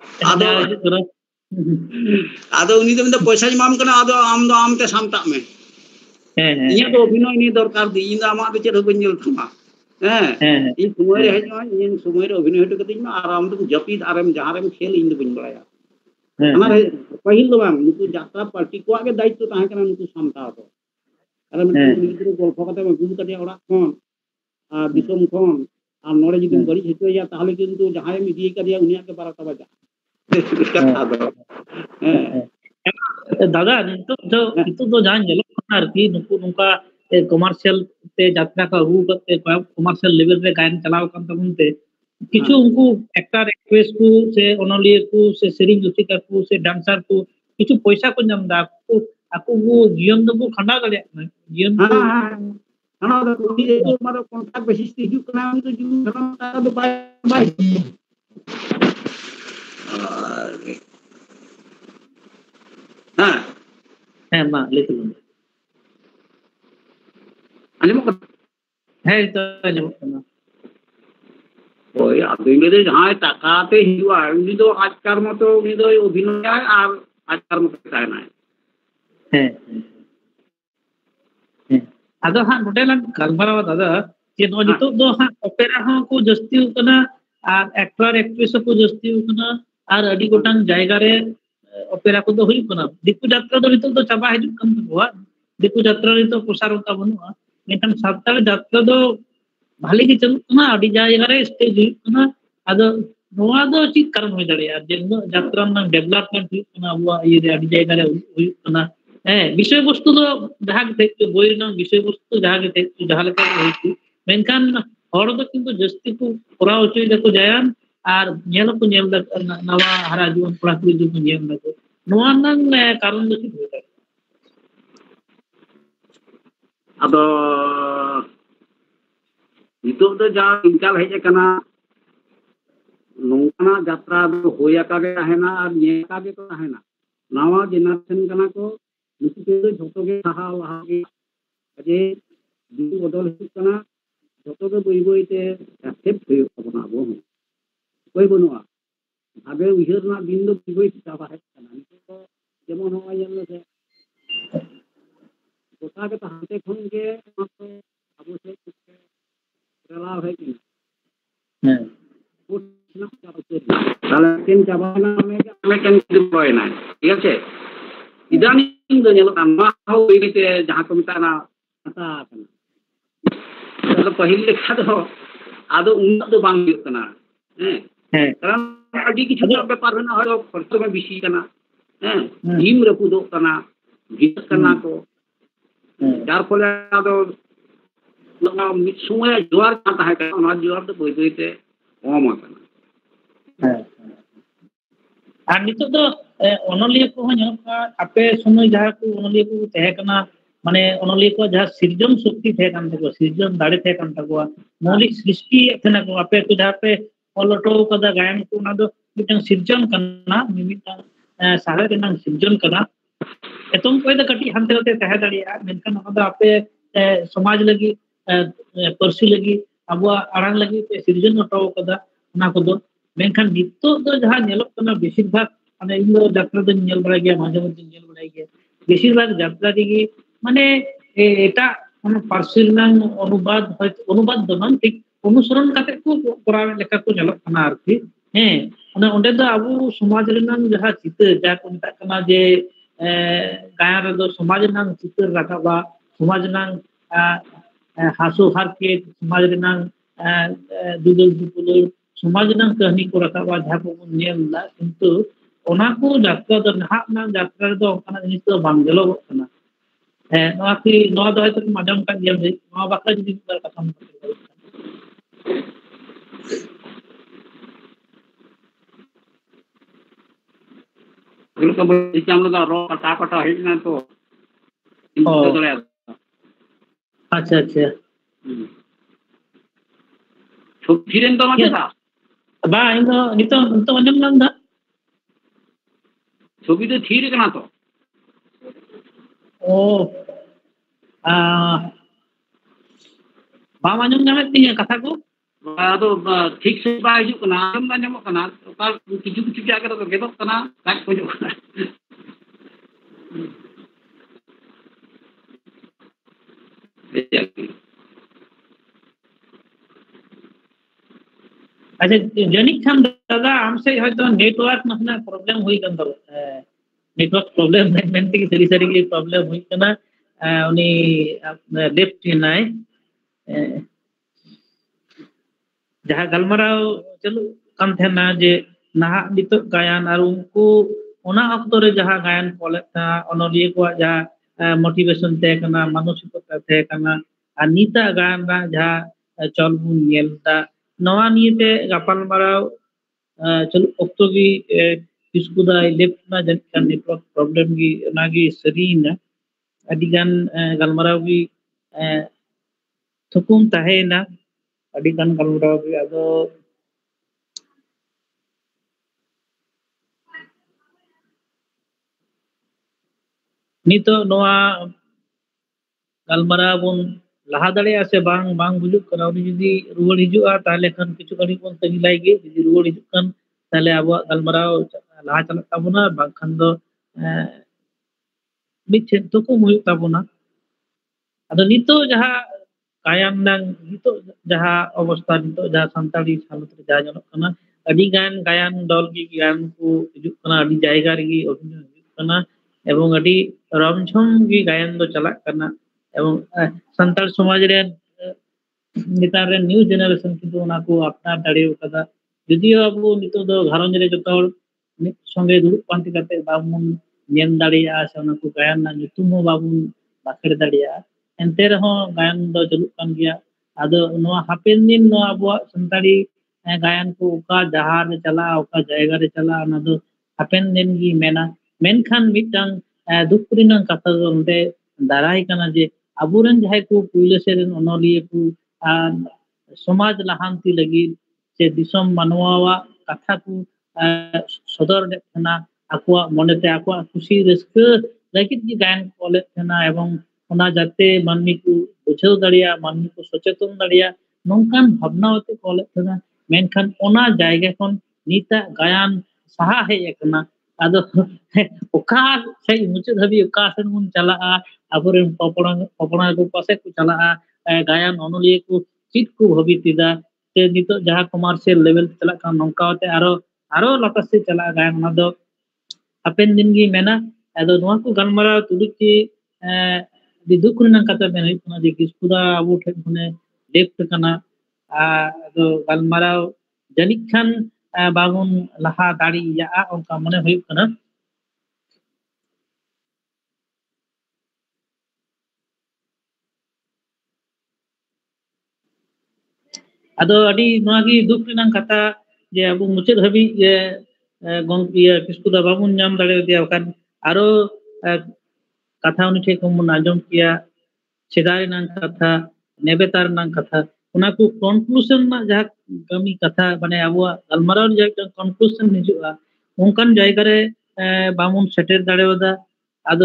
आदो उनी दो पैसा जमाम कना आदो आम ते सामता में इया तो अभिनय नि दरकार दी इन आमा बे चेद बन जल थमा इन समय रे हेज इन समय रे अभिनय हटो कती में आराम तो जपीद आराम जहां रे खेल इन बन बलाया हमारे पहिल दो बांग नुकु यात्रा पार्टी को आगे दायित्व ताहे कना नुकु सामता तो अरे मैं गिद्रे गल्प कते में गुम कते ओड़ा खन आ दिसम खन आ नोड़े जदि बड़ी हेतो या ताहले किंतु जहां में दिए करिया उनिया के बारा तबा जा कथा दो दादा नितो तो जान जलो आरती नुकु नुका कमर्शियल ते यात्रा का रू करते कमर्शियल लेवल रे गायन चलाव kan तबनते किछु उनको एक्टर एक्ट्रेस को से ओनलिए को से सेरिंग जुतिका को से डांसर को किछु पैसा को जमदा को aku वो जीवन दो को खंडा दले जीवन को हां दो उनी जो मारो कॉन्ट्रैक्ट बेसिस ते हिजु कना तो जीवन का तो बाय हां मा लेते लो आजमो है तो आजमो कना ओय आबिंगे दे जहां टाकाते हिजुआ उनी दो आजकार मतो उनी दो अभिनय और आजकार मतो कहना है आदो हां नोटेला गलमारा दादा जे नो नितो दो हां ओपेरा हो को जस्ती उतना और एक्टर एक्ट्रेस को जस्ती उतना और अडी गोटांग जायगा रे ओपेरा को दो हुई कना दिकु यात्रा दो नितो दो चाबा हिजु कम हुआ दिकु यात्रा रे तो प्रसार होता बनुआ लेकिन साप्ताह यात्रा दो भाले की चलु कना अडी जायगा रे स्टेज हुई कना आदो नोआ दो चीज कारण होय दाड़िया जे यात्रा में डेवलपमेंट हुई कना हुआ ये अडी जायगा रे हुई कना विषय वस्तु तो जहां के बोई ना विषय वस्तु जहां के जहां लेका होई मेनकान हर दो किंतु जस्ती को कोरा होचय देखो जायान और ñel को ñel दा नवा हरा जीवन कोड़ा कुड़ी जो ñel दा नोआ नन कारण दो की होय ᱟᱫᱚ ᱱᱤᱛᱚᱜ ᱫᱚ ᱡᱟ ᱤᱱᱠᱟᱞ ᱦᱮᱡ ᱟᱠᱟᱱᱟ ᱱᱚᱝᱠᱟᱱᱟᱜ ᱡᱟᱛᱨᱟ ᱫᱚ ᱦᱩᱭ ᱟᱠᱟᱜᱮ ᱛᱟᱦᱮᱱᱟ ᱟᱨ ᱧᱮᱞ ᱟᱠᱟᱜᱮ ᱠᱚ ᱛᱟᱦᱮᱱᱟ ᱱᱟᱣᱟ ᱡᱮᱱᱟᱨᱮᱥᱚᱱ ᱠᱟᱱᱟ ᱠᱚ ᱱᱩᱠᱩ ᱠᱚᱫᱚ ᱡᱷᱚᱛᱚ ᱜᱮ ᱞᱟᱦᱟ ᱜᱮ ᱡᱮ ᱡᱩᱫᱤ ᱵᱚᱫᱚᱞ ᱦᱩᱭᱩᱜ ᱠᱟᱱᱟ ᱡᱷᱚᱛᱚ ᱜᱮ ᱵᱟᱹᱭ ᱵᱟᱹᱭᱛᱮ ᱮᱠᱥᱮᱯᱴ ᱦᱩᱭᱩᱜ ᱛᱟᱵᱚᱱᱟ ᱟᱵᱚ ᱦᱚᱸ ᱚᱠᱚᱭ ᱵᱟᱹᱱᱩᱜᱼᱟ ᱵᱷᱟᱵᱮ ᱩᱭᱦᱟᱹᱨ ᱨᱮᱱᱟᱜ ᱫᱤᱱ ᱫᱚ ᱵᱟᱹᱭ ᱵᱟᱹᱭᱛᱮ ᱪᱟᱵᱟ ᱦᱮᱡ ᱟᱠᱟᱱᱟ ᱱᱤᱛᱚᱜ ᱫᱚ ᱡᱮᱢᱚᱱ ᱱᱚᱜᱼᱚᱭ ᱧᱮᱞ ᱢᱮᱥᱮ ᱜᱚᱴᱟ ᱜᱮ ᱦᱟᱱᱛᱮ ᱠᱷᱚᱱ ᱜᱮ ᱟᱵᱚ ᱥᱮᱫ ᱪᱟᱞᱟᱣ ᱦᱮᱡ ᱮᱱᱟ তাহলে ট্রেন চাবানা আমি ট্রেন বয়না ঠিক আছে ইদানিং do nyelok nama hau ini te jahan ko mitana kata kana kalau pahil lekha do ado unna do bang huyuk kana karan adi kichu ব্যাপার হনা হয়তো খরচা বেশি kana ডিম রাপুদক kana গিট kana ko যার ফলে ado mit সময় জোয়ার তাহে kana ona জোয়ার do boi boite com kana আর নিতো তো অনলিয়া কো হন আপে সময় যাহা কো অনলিয়া কো তেহে কানা মানে অনলিয়া কো যাহা সৃজন শক্তি তেহে কান থাকো সৃজন দাড়ে তেহে কান থাকো মৌলিক সৃষ্টি এথেনা কো আপে কো যাহা পে অলটো কদা গায়ন কো না দো মিটাং সৃজন কানা মিমিটাং সারা কেনাং সৃজন কানা এতম কই দা কটি হানতে হতে তেহে দাড়িয়া মেনখান ওদা আপে সমাজ লাগি পরসি লাগি আবুয়া আড়াং লাগি সৃজন অটো কদা না কদো মেনখান নিতো তো যাহা নেলক কানা বেশিরভাগ মানে ইলো যাত্রা দিন নেল বড়া গিয়া মাঝে মধ্যে নেল বড়াই গিয়া বেশিরভাগ যাত্রা দিকে মানে এটা কোন পার্সোনাল অনুবাদ do non ঠিক অনুসরণ কাতে কো করার লেখা কো নেলক কানা আর কি মানে ওন্ডে দো আবু সমাজ রেনাং যাহা চিত্র যা কো মেতা কানা যে গায়ান রে দো সমাজ রেনাং চিত্র রাখাবা সমাজ নাং হাসু হারকে সমাজ রেনাং দুদল দুপুলর সমাজ নাং কাহিনী কো রাখাবা যাহা কো নেল লা কিন্তু ওনা কো যাত্রা দ নাহাক নাং যাত্রা দ কানা জিনিস তো বাং গেলো কানা নোয়া কি নোয়া দ হয়তো মাধ্যম কা দিয়াম দে নোয়া বাকা যদি বার কথা Kalau kita আমরা র কাটা কাটা হই না তো আচ্ছা আচ্ছা ফিরেন তো আমাকে না বা ইনো নিতো তো অঞ্জন নাম দা ছবি তো থির কেনা তো ও বাম আঞ্জন নামে তিন কথা কো ᱟᱫᱚ ᱴᱷᱤᱠ ᱥᱮ ᱵᱟᱭ ᱦᱤᱡᱩᱜ ᱠᱟᱱᱟ ᱟᱸᱡᱚᱢ ᱫᱟ ᱧᱟᱢᱚᱜ ᱠᱟᱱᱟ ᱚᱠᱟ ᱠᱤᱪᱷᱩ ᱠᱤᱪᱷᱩ ᱡᱟᱭᱜᱟ ᱨᱮᱫᱚ ᱜᱮᱫᱚᱜ ᱠᱟᱱᱟ ᱠᱟᱡ ᱠᱚ ᱦᱤᱡᱩᱜ ᱠᱟᱱᱟ अच्छा जनिक खान दादा हमसे হয়তো নেটওয়ার্ক নাসনা প্রবলেম হই কান দাও নেটওয়ার্ক প্রবলেম মেনতে কি সরি সরি কি প্রবলেম হই কানা উনি লেফট নাই जहाँ गलमाराव चलू कान थेना जे नाहा नितो गायन और उनको ओना अक्तो रे जहाँ गायन कोले था ओनलिए को जहाँ मोटिवेशन ते कना मानसिकता ते कना आ नीता गायन रा जहाँ चल बु नेलता नवा नियते गपाल माराव चलू अक्तो की किसको दा लेफ्ट ना जन का नेटवर्क प्रॉब्लम की नागी सरीना अदिगान गलमाराव की थुकुम ताहेना अडिगान गलमाराव की अदो नितो नोआ गलमाराव बन लाहा दाड़े से बांग बांग बुजुक कना उनी जुदी रुवाड़ हिजुआ ताले खान किछु कड़ी बन तगी लाइगे जुदी रुवाड़ हिजुक कान ताले आबो गलमाराव लाहा चलत ताबोना बांखान दो मिछेन तो को हुयुक ताबोना अदो नितो जहाँ गायन नंग नितो जहाँ अवस्था नितो जहाँ संताली हालत रे जहाँ जनक कना अडी गान गायन दल की गायन को हिजुक कना अडी जायगा रे अभिनय हिजुक कना एवं अडी रमझम की गायन दो चला कना एवं संताल समाज रे नेतार रे न्यू जनरेशन किंतु ओना को अपना दाड़े कदा यदि अबो नितो दो घरंज रे जतो मित संगे दुड़ुब पांति करते बाबुन नेन दाड़िया से ओना को गायन ना nyutum हो बाबुन बाखेड़ दाड़िया एंते रहो गायन दो चलुक कान गया आदो नोआ हापेन दिन नोआ अबो संताली गायन को ओका जहार रे चला ओका जायगा रे चला ओना दो हापेन दिन की मेना मेनखान मिटang दुख रिनang कथा दो ओंडे दाराय काना जे aburen jahai ku puila seren onoliye ku समाज लाहांती लगी से दिसम मानवावा कथा को सदर देना आकुआ मनते आकुआ खुशी रस्क लगित की गायन कोले थना एवं ओना जाते मानमी को बुझाव दाड़िया मानमी को सचेतन दाड़िया नोंकान भावनावते कोले थना मेनखान ओना जायगा खन नीता गायन सहा हे एकना आदो ओका से मुचे धबी ओका सन मुन चला आबुरेन पपड़ा को पासे को चला गायन ओनलिए को चित को भवितिदा से नितो जहां कमर्शियल लेवल चला का नौकाते आरो लाता से चला गायन ना दो अपेन दिन गी मेना अदो नोआ को गलमरा तुदुकी दिदुक ना कता मेन हुई जे किसकुदा अबु ठे हुने लेफ्ट कना अदो गलमरा जनिक खान बाबुन लहा दाड़ी या ओंका मने हुई कना ᱟᱫᱚ ᱟᱹᱰᱤ ᱱᱚᱣᱟ ᱜᱮ ᱫᱩᱠ ᱨᱮᱱᱟᱜ ᱠᱟᱛᱷᱟ ᱡᱮ ᱟᱵᱚ ᱢᱩᱪᱟᱹᱫ ᱦᱟᱹᱵᱤᱡ ᱜᱚᱝᱠᱮ ᱠᱤᱥᱠᱩ ᱫᱟ ᱵᱟᱵᱚᱱ ᱧᱟᱢ ᱫᱟᱲᱮᱭᱟᱫᱮᱭᱟ ᱵᱟᱠᱷᱟᱱ ᱟᱨᱚ ᱠᱟᱛᱷᱟ ᱩᱱᱤ ᱴᱷᱮᱱ ᱠᱷᱚᱱ ᱵᱚᱱ ᱟᱸᱡᱚᱢ ᱠᱮᱭᱟ ᱥᱮᱫᱟᱭ ᱨᱮᱱᱟᱜ ᱠᱟᱛᱷᱟ नेबेता रनांग कथा उना को कंक्लूजन ना जहा कमी कथा माने अबुआ गलमाराव जहा कंक्लूजन हिजुआ उनकान जायगा रे बामुन सेटेर दाड़ेवदा आदो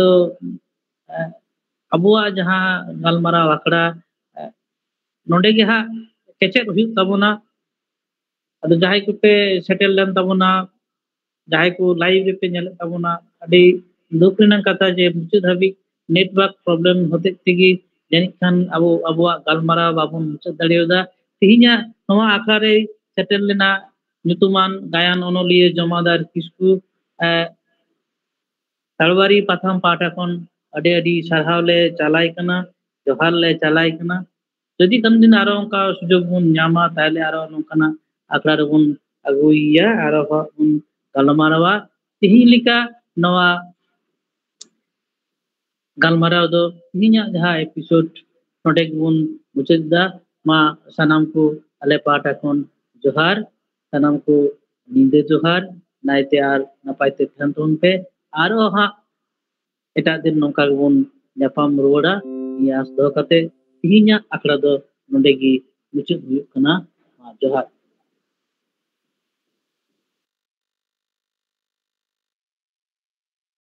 अबुआ जहा गलमाराव आकड़ा नोंडे गे हा केचेद हुई तबना अदो जहाय को पे सेटल लेन तबना जहाय को लाइव रे पे नेल तबना अडी दुख रनांग कथा जे मुचे धाबी नेटवर्क प्रॉब्लम होते तिगी जानिक खान अबो अबुआ गलमाराव बाबुन मुचे दाड़ेवदा तिहिना नवा आखड़ा रे सेटल लेना nyutuman गायन ओनोलिए जमादार किसकु तलवारी पाथाम पाटा खन अडे अडी सारहाव ले चालाय कना जोहार ले चालाय कना जदि कन दिन आरो उनका सुजोग बुन ᱧᱟᱢᱟ ताहले आरो नोंकाना आखड़ा रे बुन अगुइया आरो बुन गलमारावा तिहि लिका नवा गलमाराव दो तिहिना जहा एपिसोड नोडे बुन मुचेदा मा सनाम को अले पाटा खन जोहार सनाम को नींदे जोहार नायते आर नापायते थनतुन पे आरो हा एटा दिन नोंका बुन ᱧᱟᱯᱟᱢ रुवाड़ा यास दो कते तिहिना आखड़ा दो नोडे गी मुचेद हुयुग कना जोहार।